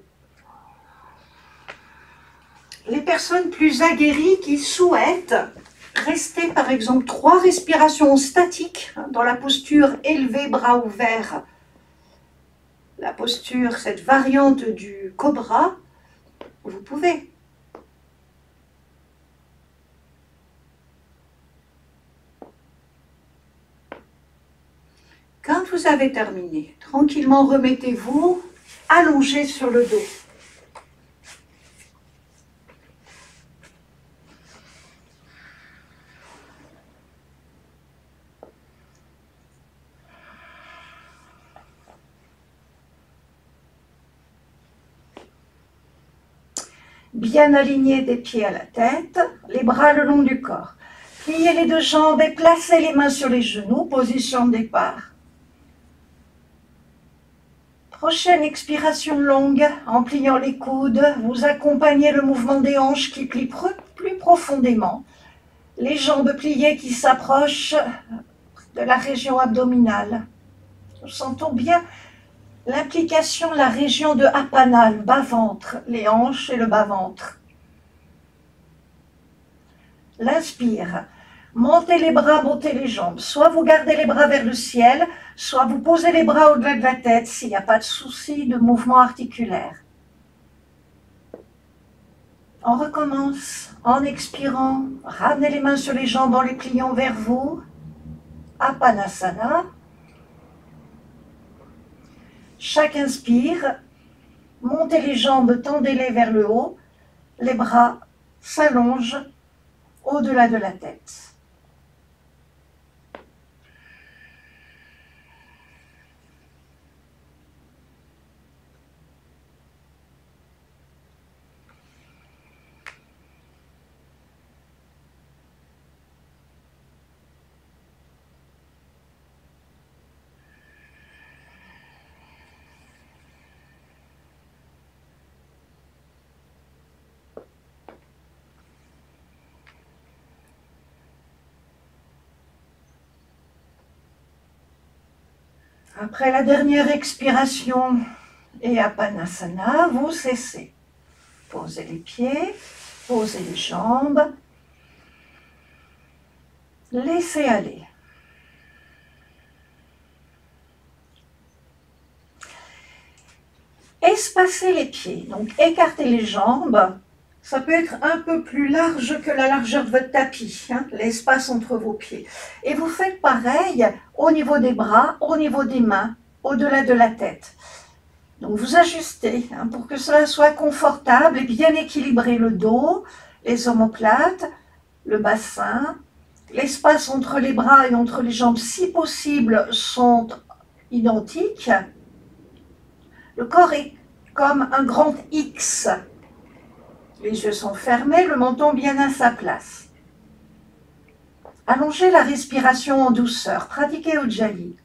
Les personnes plus aguerries qui souhaitent rester par exemple 3 respirations statiques dans la posture élevée, bras ouverts, la posture, cette variante du cobra, vous pouvez. Quand vous avez terminé, tranquillement remettez-vous allongé sur le dos. Bien aligné des pieds à la tête, les bras le long du corps. Pliez les 2 jambes et placez les mains sur les genoux, position de départ. Prochaine expiration longue, en pliant les coudes, vous accompagnez le mouvement des hanches qui plient plus profondément. Les jambes pliées qui s'approchent de la région abdominale. Nous sentons bien l'implication de la région de Apana, le bas-ventre, les hanches et le bas-ventre. L'inspire. Montez les bras, montez les jambes. Soit vous gardez les bras vers le ciel, soit vous posez les bras au-delà de la tête s'il n'y a pas de souci de mouvement articulaire. On recommence en expirant. Ramenez les mains sur les jambes en les pliant vers vous. Apanasana. Chaque inspire. Montez les jambes, tendez-les vers le haut. Les bras s'allongent au-delà de la tête. Après la dernière expiration et Apanasana, vous cessez. Posez les pieds, posez les jambes. Laissez aller. Espacez les pieds, donc écartez les jambes. Ça peut être un peu plus large que la largeur de votre tapis, hein, l'espace entre vos pieds. Et vous faites pareil au niveau des bras, au niveau des mains, au-delà de la tête. Donc vous ajustez hein, pour que cela soit confortable et bien équilibré le dos, les omoplates, le bassin. L'espace entre les bras et entre les jambes, si possible, sont identiques. Le corps est comme un grand X. Les yeux sont fermés, le menton bien à sa place. Allongez la respiration en douceur. Pratiquez Ujjayi.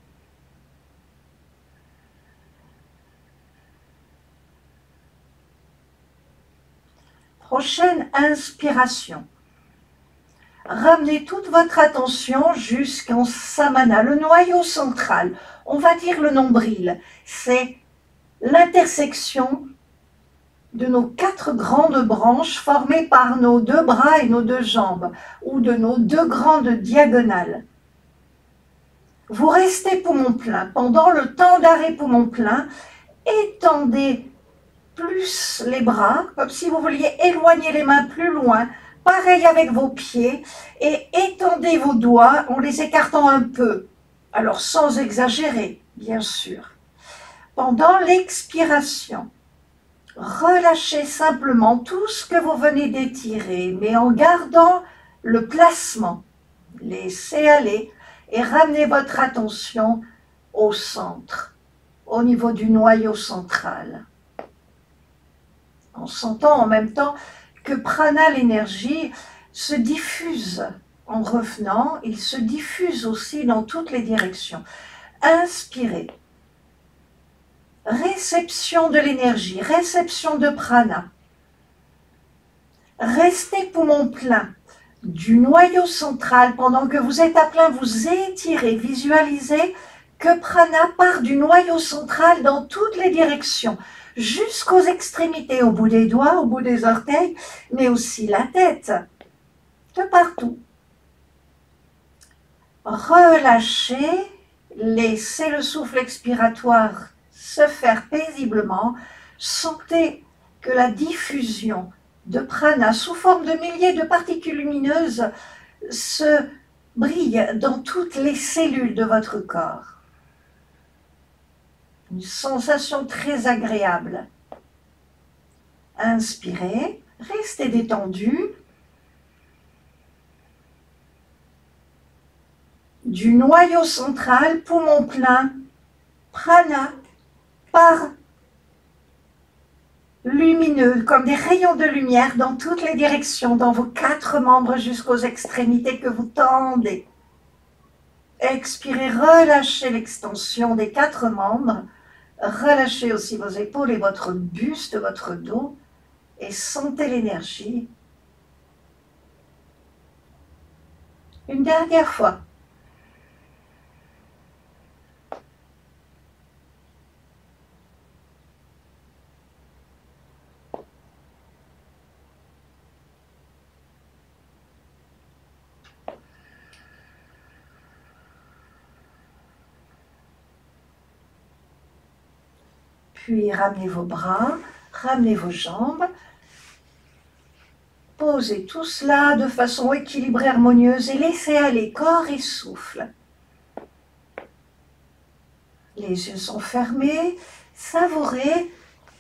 Prochaine inspiration. Ramenez toute votre attention jusqu'en Samana, le noyau central. On va dire le nombril. C'est l'intersection de nos 4 grandes branches formées par nos 2 bras et nos 2 jambes, ou de nos 2 grandes diagonales. Vous restez poumon plein. Pendant le temps d'arrêt poumon plein, étendez plus les bras, comme si vous vouliez éloigner les mains plus loin. Pareil avec vos pieds, et étendez vos doigts en les écartant un peu. Alors sans exagérer, bien sûr. Pendant l'expiration, relâchez simplement tout ce que vous venez d'étirer, mais en gardant le placement. Laissez aller et ramenez votre attention au centre, au niveau du noyau central. En sentant en même temps que prana, l'énergie, se diffuse en revenant, il se diffuse aussi dans toutes les directions. Inspirez. Réception de l'énergie, réception de prana. Restez poumon plein du noyau central. Pendant que vous êtes à plein, vous étirez, visualisez que prana part du noyau central dans toutes les directions, jusqu'aux extrémités, au bout des doigts, au bout des orteils, mais aussi la tête, de partout. Relâchez, laissez le souffle expiratoire se faire paisiblement. Sentez que la diffusion de prana sous forme de milliers de particules lumineuses se brille dans toutes les cellules de votre corps. Une sensation très agréable. Inspirez, restez détendu. Du noyau central, poumon plein, prana part lumineux, comme des rayons de lumière dans toutes les directions, dans vos 4 membres jusqu'aux extrémités que vous tendez. Expirez, relâchez l'extension des 4 membres, relâchez aussi vos épaules et votre buste, votre dos, et sentez l'énergie. Une dernière fois. Puis ramenez vos bras, ramenez vos jambes. Posez tout cela de façon équilibrée, harmonieuse et laissez aller corps et souffle. Les yeux sont fermés, savourez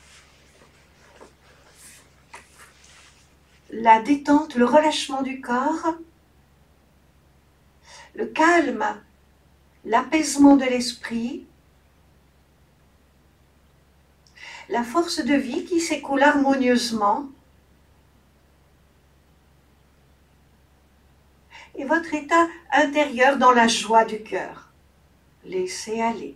la détente, le relâchement du corps, le calme, l'apaisement de l'esprit, la force de vie qui s'écoule harmonieusement et votre état intérieur dans la joie du cœur. Laissez aller.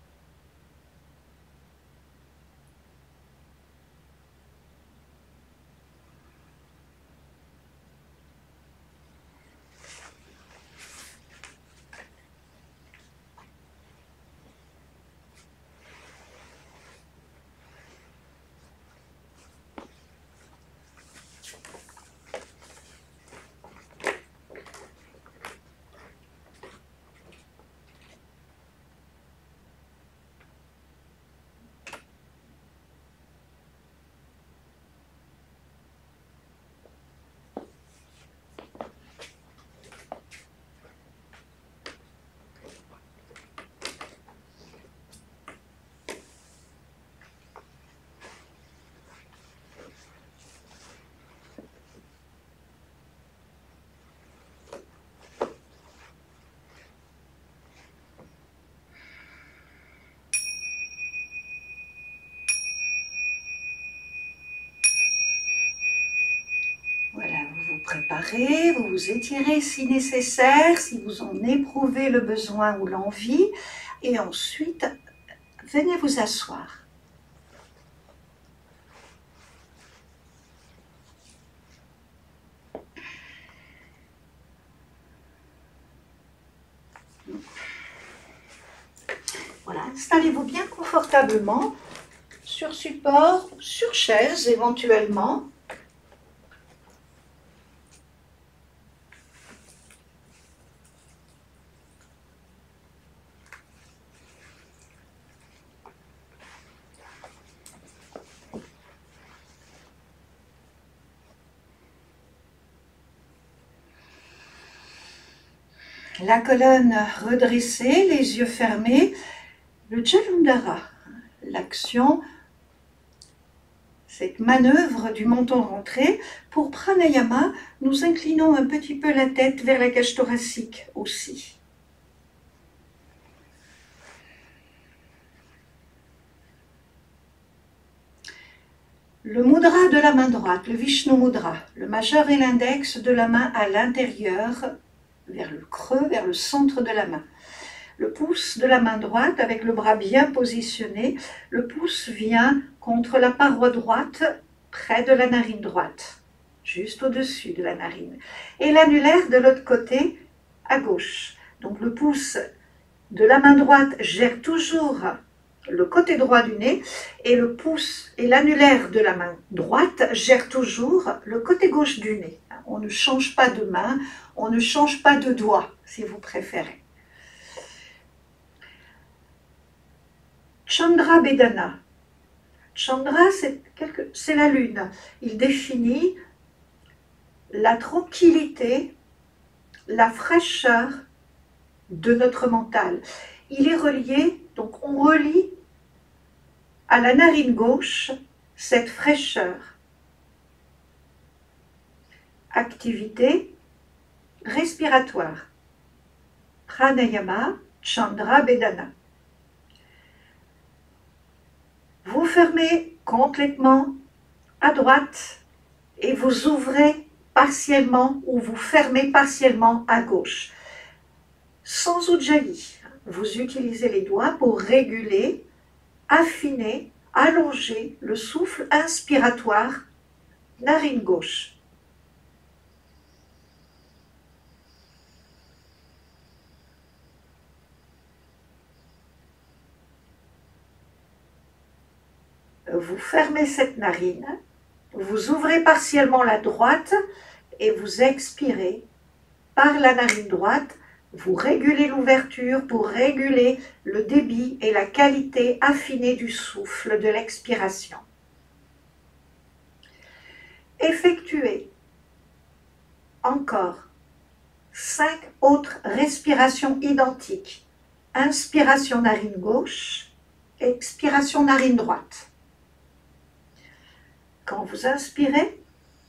Voilà, vous vous préparez, vous vous étirez si nécessaire, si vous en éprouvez le besoin ou l'envie, et ensuite, venez vous asseoir. Voilà, installez-vous bien confortablement sur support, sur chaise éventuellement. La colonne redressée, les yeux fermés, le Jalandhara, l'action, cette manœuvre du menton rentré. Pour pranayama, nous inclinons un petit peu la tête vers la cage thoracique aussi. Le mudra de la main droite, le Vishnu Mudra, le majeur et l'index de la main à l'intérieur, vers le creux, vers le centre de la main. Le pouce de la main droite avec le bras bien positionné, le pouce vient contre la paroi droite, près de la narine droite, juste au-dessus de la narine. Et l'annulaire de l'autre côté, à gauche. Donc le pouce de la main droite gère toujours le côté droit du nez et le pouce et l'annulaire de la main droite gèrent toujours le côté gauche du nez. On ne change pas de main, on ne change pas de doigt, si vous préférez. Chandra Bedana. Chandra, c'est la lune. Il définit la tranquillité, la fraîcheur de notre mental. Il est relié, donc on relie à la narine gauche cette fraîcheur. Activité respiratoire. Pranayama, Chandra Bedana. Vous fermez complètement à droite et vous ouvrez partiellement ou vous fermez partiellement à gauche. Sans ujjayi, vous utilisez les doigts pour réguler, affiner, allonger le souffle inspiratoire, narine gauche. Vous fermez cette narine, vous ouvrez partiellement la droite et vous expirez par la narine droite Vous régulez l'ouverture pour réguler le débit et la qualité affinée du souffle de l'expiration. Effectuez encore 5 autres respirations identiques. Inspiration narine gauche, expiration narine droite. Quand vous inspirez,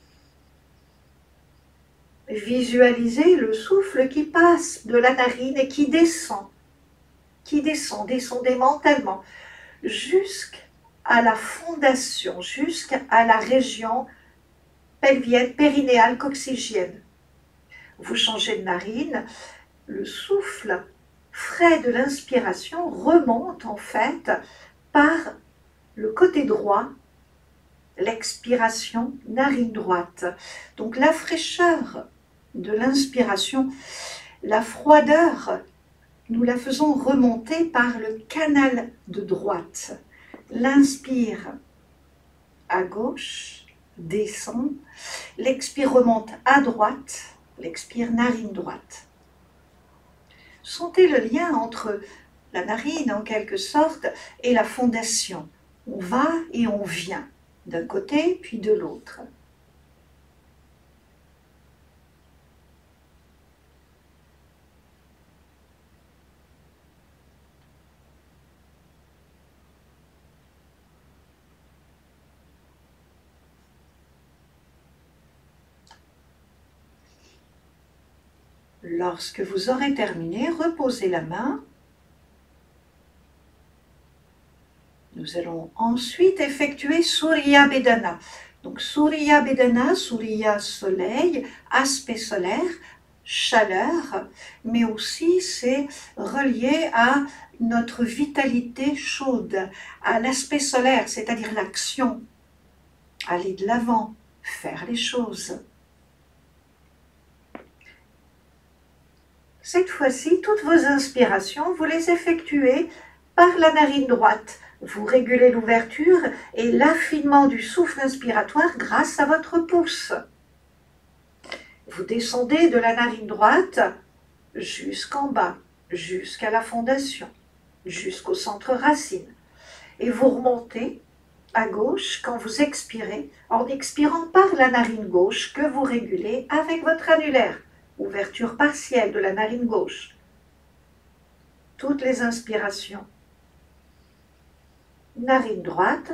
visualisez le souffle qui passe de la narine et qui descend, descendez mentalement jusqu'à la fondation, jusqu'à la région pelvienne, périnéale, coccygienne. Vous changez de narine, le souffle frais de l'inspiration remonte en fait par le côté droit, l'expiration narine droite. Donc la fraîcheur de l'inspiration, la froideur, nous la faisons remonter par le canal de droite. L'inspire à gauche, descend, l'expire remonte à droite, l'expire narine droite. Sentez le lien entre la narine en quelque sorte et la fondation. On va et on vient d'un côté puis de l'autre. Lorsque vous aurez terminé, reposez la main. Nous allons ensuite effectuer Surya Bedana. Donc Surya Bedana, Surya soleil, aspect solaire, chaleur, mais aussi c'est relié à notre vitalité chaude, à l'aspect solaire, c'est-à-dire l'action, aller de l'avant, faire les choses. Cette fois-ci, toutes vos inspirations, vous les effectuez par la narine droite. Vous régulez l'ouverture et l'affinement du souffle inspiratoire grâce à votre pouce. Vous descendez de la narine droite jusqu'en bas, jusqu'à la fondation, jusqu'au centre racine. Et vous remontez à gauche quand vous expirez, en expirant par la narine gauche que vous régulez avec votre annulaire. Ouverture partielle de la narine gauche. Toutes les inspirations. Narine droite.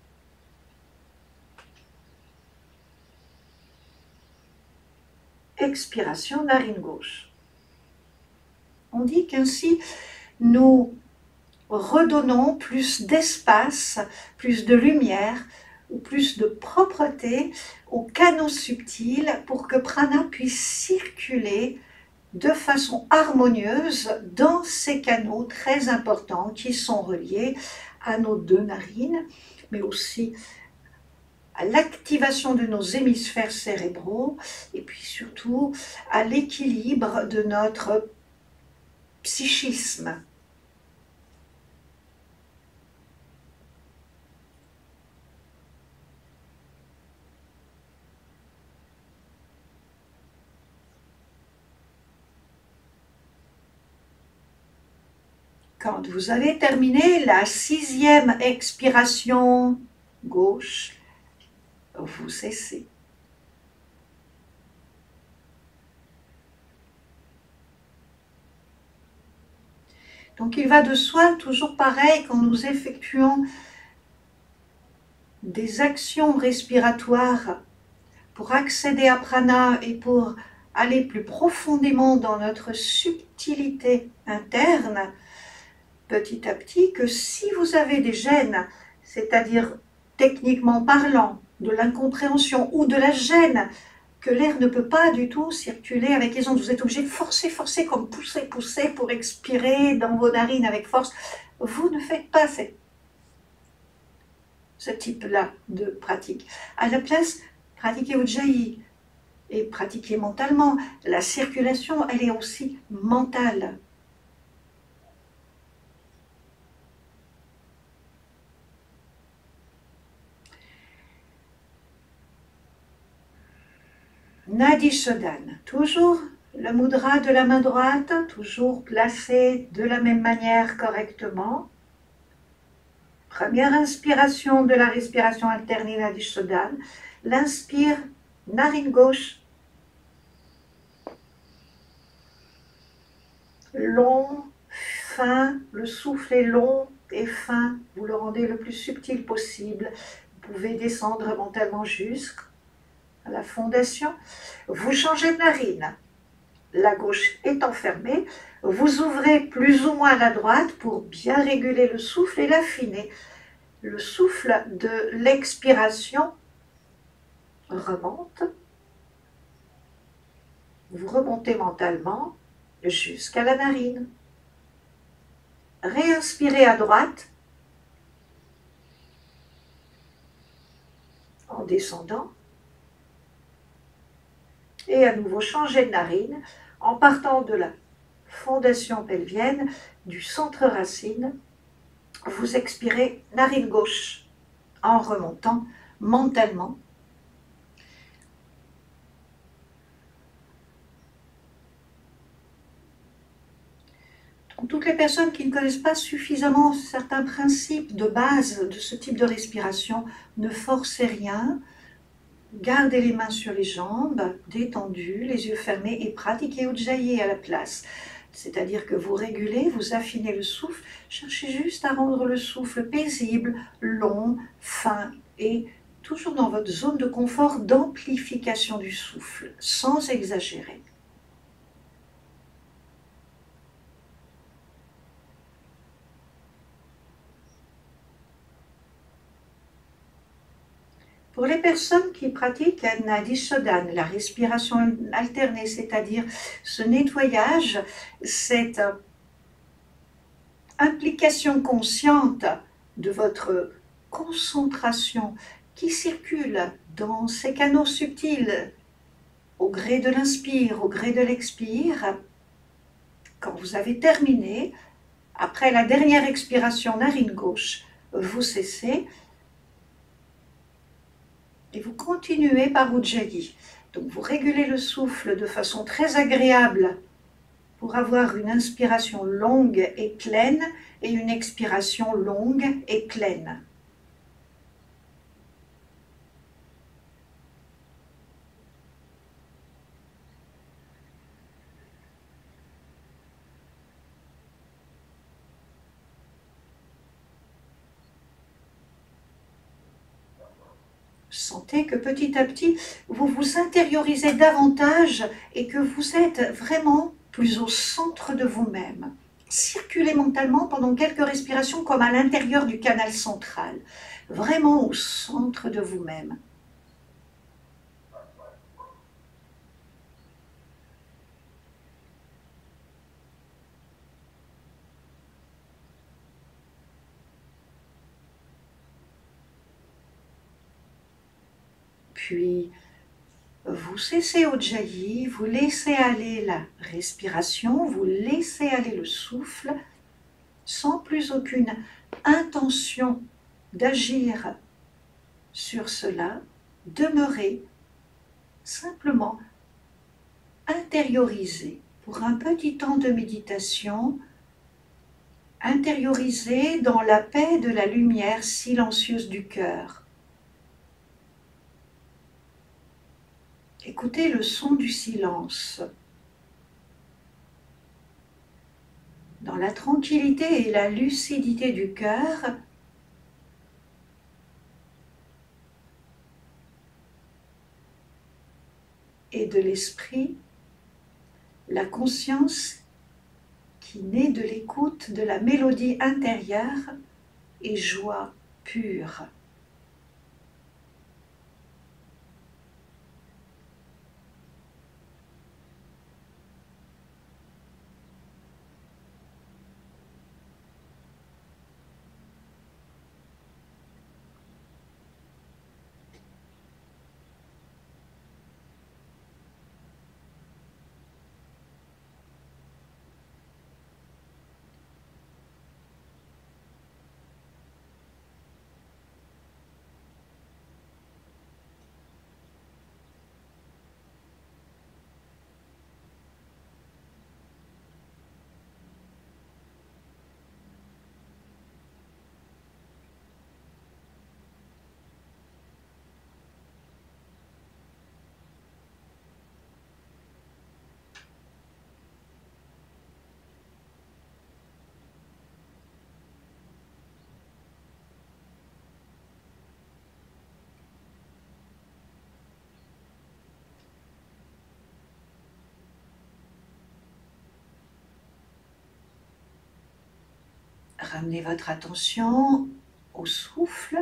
Expiration, narine gauche. On dit qu'ainsi nous redonnons plus d'espace, plus de lumière ou plus de propreté aux canaux subtils pour que prana puisse circuler de façon harmonieuse dans ces canaux très importants qui sont reliés à nos deux narines, mais aussi à l'activation de nos hémisphères cérébraux et puis surtout à l'équilibre de notre psychisme. Quand vous avez terminé la 6e expiration gauche, vous cessez. Donc il va de soi, toujours pareil, quand nous effectuons des actions respiratoires pour accéder à prana et pour aller plus profondément dans notre subtilité interne, petit à petit, que si vous avez des gênes, c'est-à-dire techniquement parlant, de l'incompréhension ou de la gêne, que l'air ne peut pas du tout circuler avec les ondes, vous êtes obligé de forcer, comme pousser pour expirer dans vos narines avec force, vous ne faites pas ce type-là de pratique. À la place, pratiquez Ujjayi et pratiquez mentalement. La circulation, elle est aussi mentale. Nadi Shodhan, toujours Le mudra de la main droite, toujours placé de la même manière correctement. Première inspiration de la respiration alterne Inadishadana. L'inspire, narine gauche, long, fin, le souffle est long et fin, vous le rendez le plus subtil possible. Vous pouvez descendre mentalement jusqu'à la fondation. Vous changez de narine, la gauche est enfermée, vous ouvrez plus ou moins la droite pour bien réguler le souffle et l'affiner. Le souffle de l'expiration remonte, vous remontez mentalement jusqu'à la narine. Réinspirez à droite en descendant et à nouveau changez de narine en partant de la fondation pelvienne, du centre racine. Vous expirez narine gauche en remontant mentalement. Donc, toutes les personnes qui ne connaissent pas suffisamment certains principes de base de ce type de respiration, ne forcez rien. Gardez les mains sur les jambes, détendues, les yeux fermés et pratiquez Ujjayi à la place. C'est-à-dire que vous régulez, vous affinez le souffle, cherchez juste à rendre le souffle paisible, long, fin et toujours dans votre zone de confort d'amplification du souffle, sans exagérer. Pour les personnes qui pratiquent Nadishodhan, la respiration alternée, c'est-à-dire ce nettoyage, cette implication consciente de votre concentration qui circule dans ces canaux subtils au gré de l'inspire, au gré de l'expire, quand vous avez terminé, après la dernière expiration narine gauche, vous cessez et vous continuez par Ujjayi. Donc vous régulez le souffle de façon très agréable pour avoir une inspiration longue et pleine et une expiration longue et pleine. Sentez que petit à petit, vous vous intériorisez davantage et que vous êtes vraiment plus au centre de vous-même. Circulez mentalement pendant quelques respirations comme à l'intérieur du canal central, vraiment au centre de vous-même. Puis, vous cessez Ujjayi, vous laissez aller la respiration, vous laissez aller le souffle, sans plus aucune intention d'agir sur cela, demeurez simplement intériorisé pour un petit temps de méditation, intériorisé dans la paix de la lumière silencieuse du cœur. Écoutez le son du silence. Dans la tranquillité et la lucidité du cœur, et de l'esprit, la conscience qui naît de l'écoute de la mélodie intérieure et joie pure. Ramenez votre attention au souffle.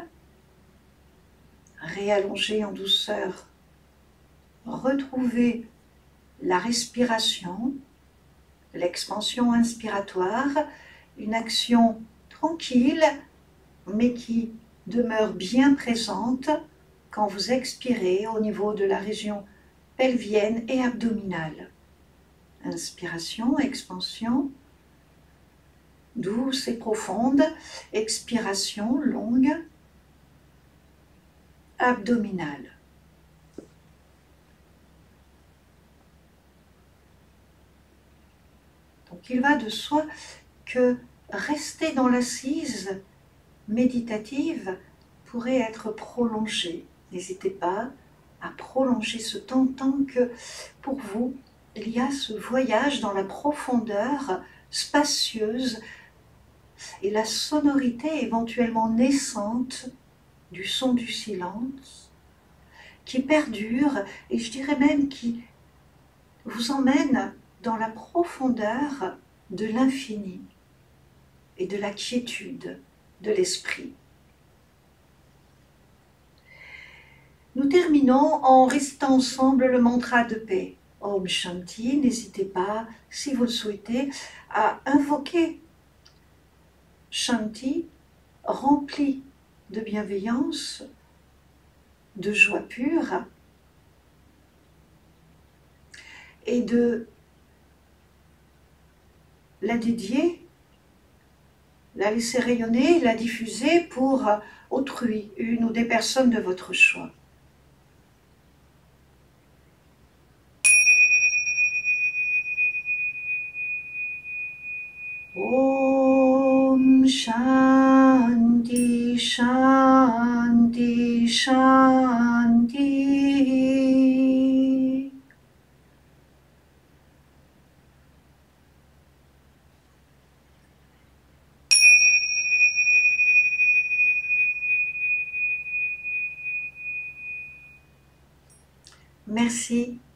Réallongez en douceur. Retrouvez la respiration, l'expansion inspiratoire, une action tranquille, mais qui demeure bien présente quand vous expirez au niveau de la région pelvienne et abdominale. Inspiration, expansion, douce et profonde, expiration longue, abdominale. Donc il va de soi que rester dans l'assise méditative pourrait être prolongé. N'hésitez pas à prolonger ce temps tant que pour vous, il y a ce voyage dans la profondeur spacieuse et la sonorité éventuellement naissante du son du silence qui perdure et je dirais même qui vous emmène dans la profondeur de l'infini et de la quiétude de l'esprit. Nous terminons en récitant ensemble le mantra de paix. Om Shanti, n'hésitez pas, si vous le souhaitez, à invoquer Shanti rempli de bienveillance, de joie pure et de la dédier, la laisser rayonner, la diffuser pour autrui, une ou des personnes de votre choix. Om Shanti Shanti Shanti. Merci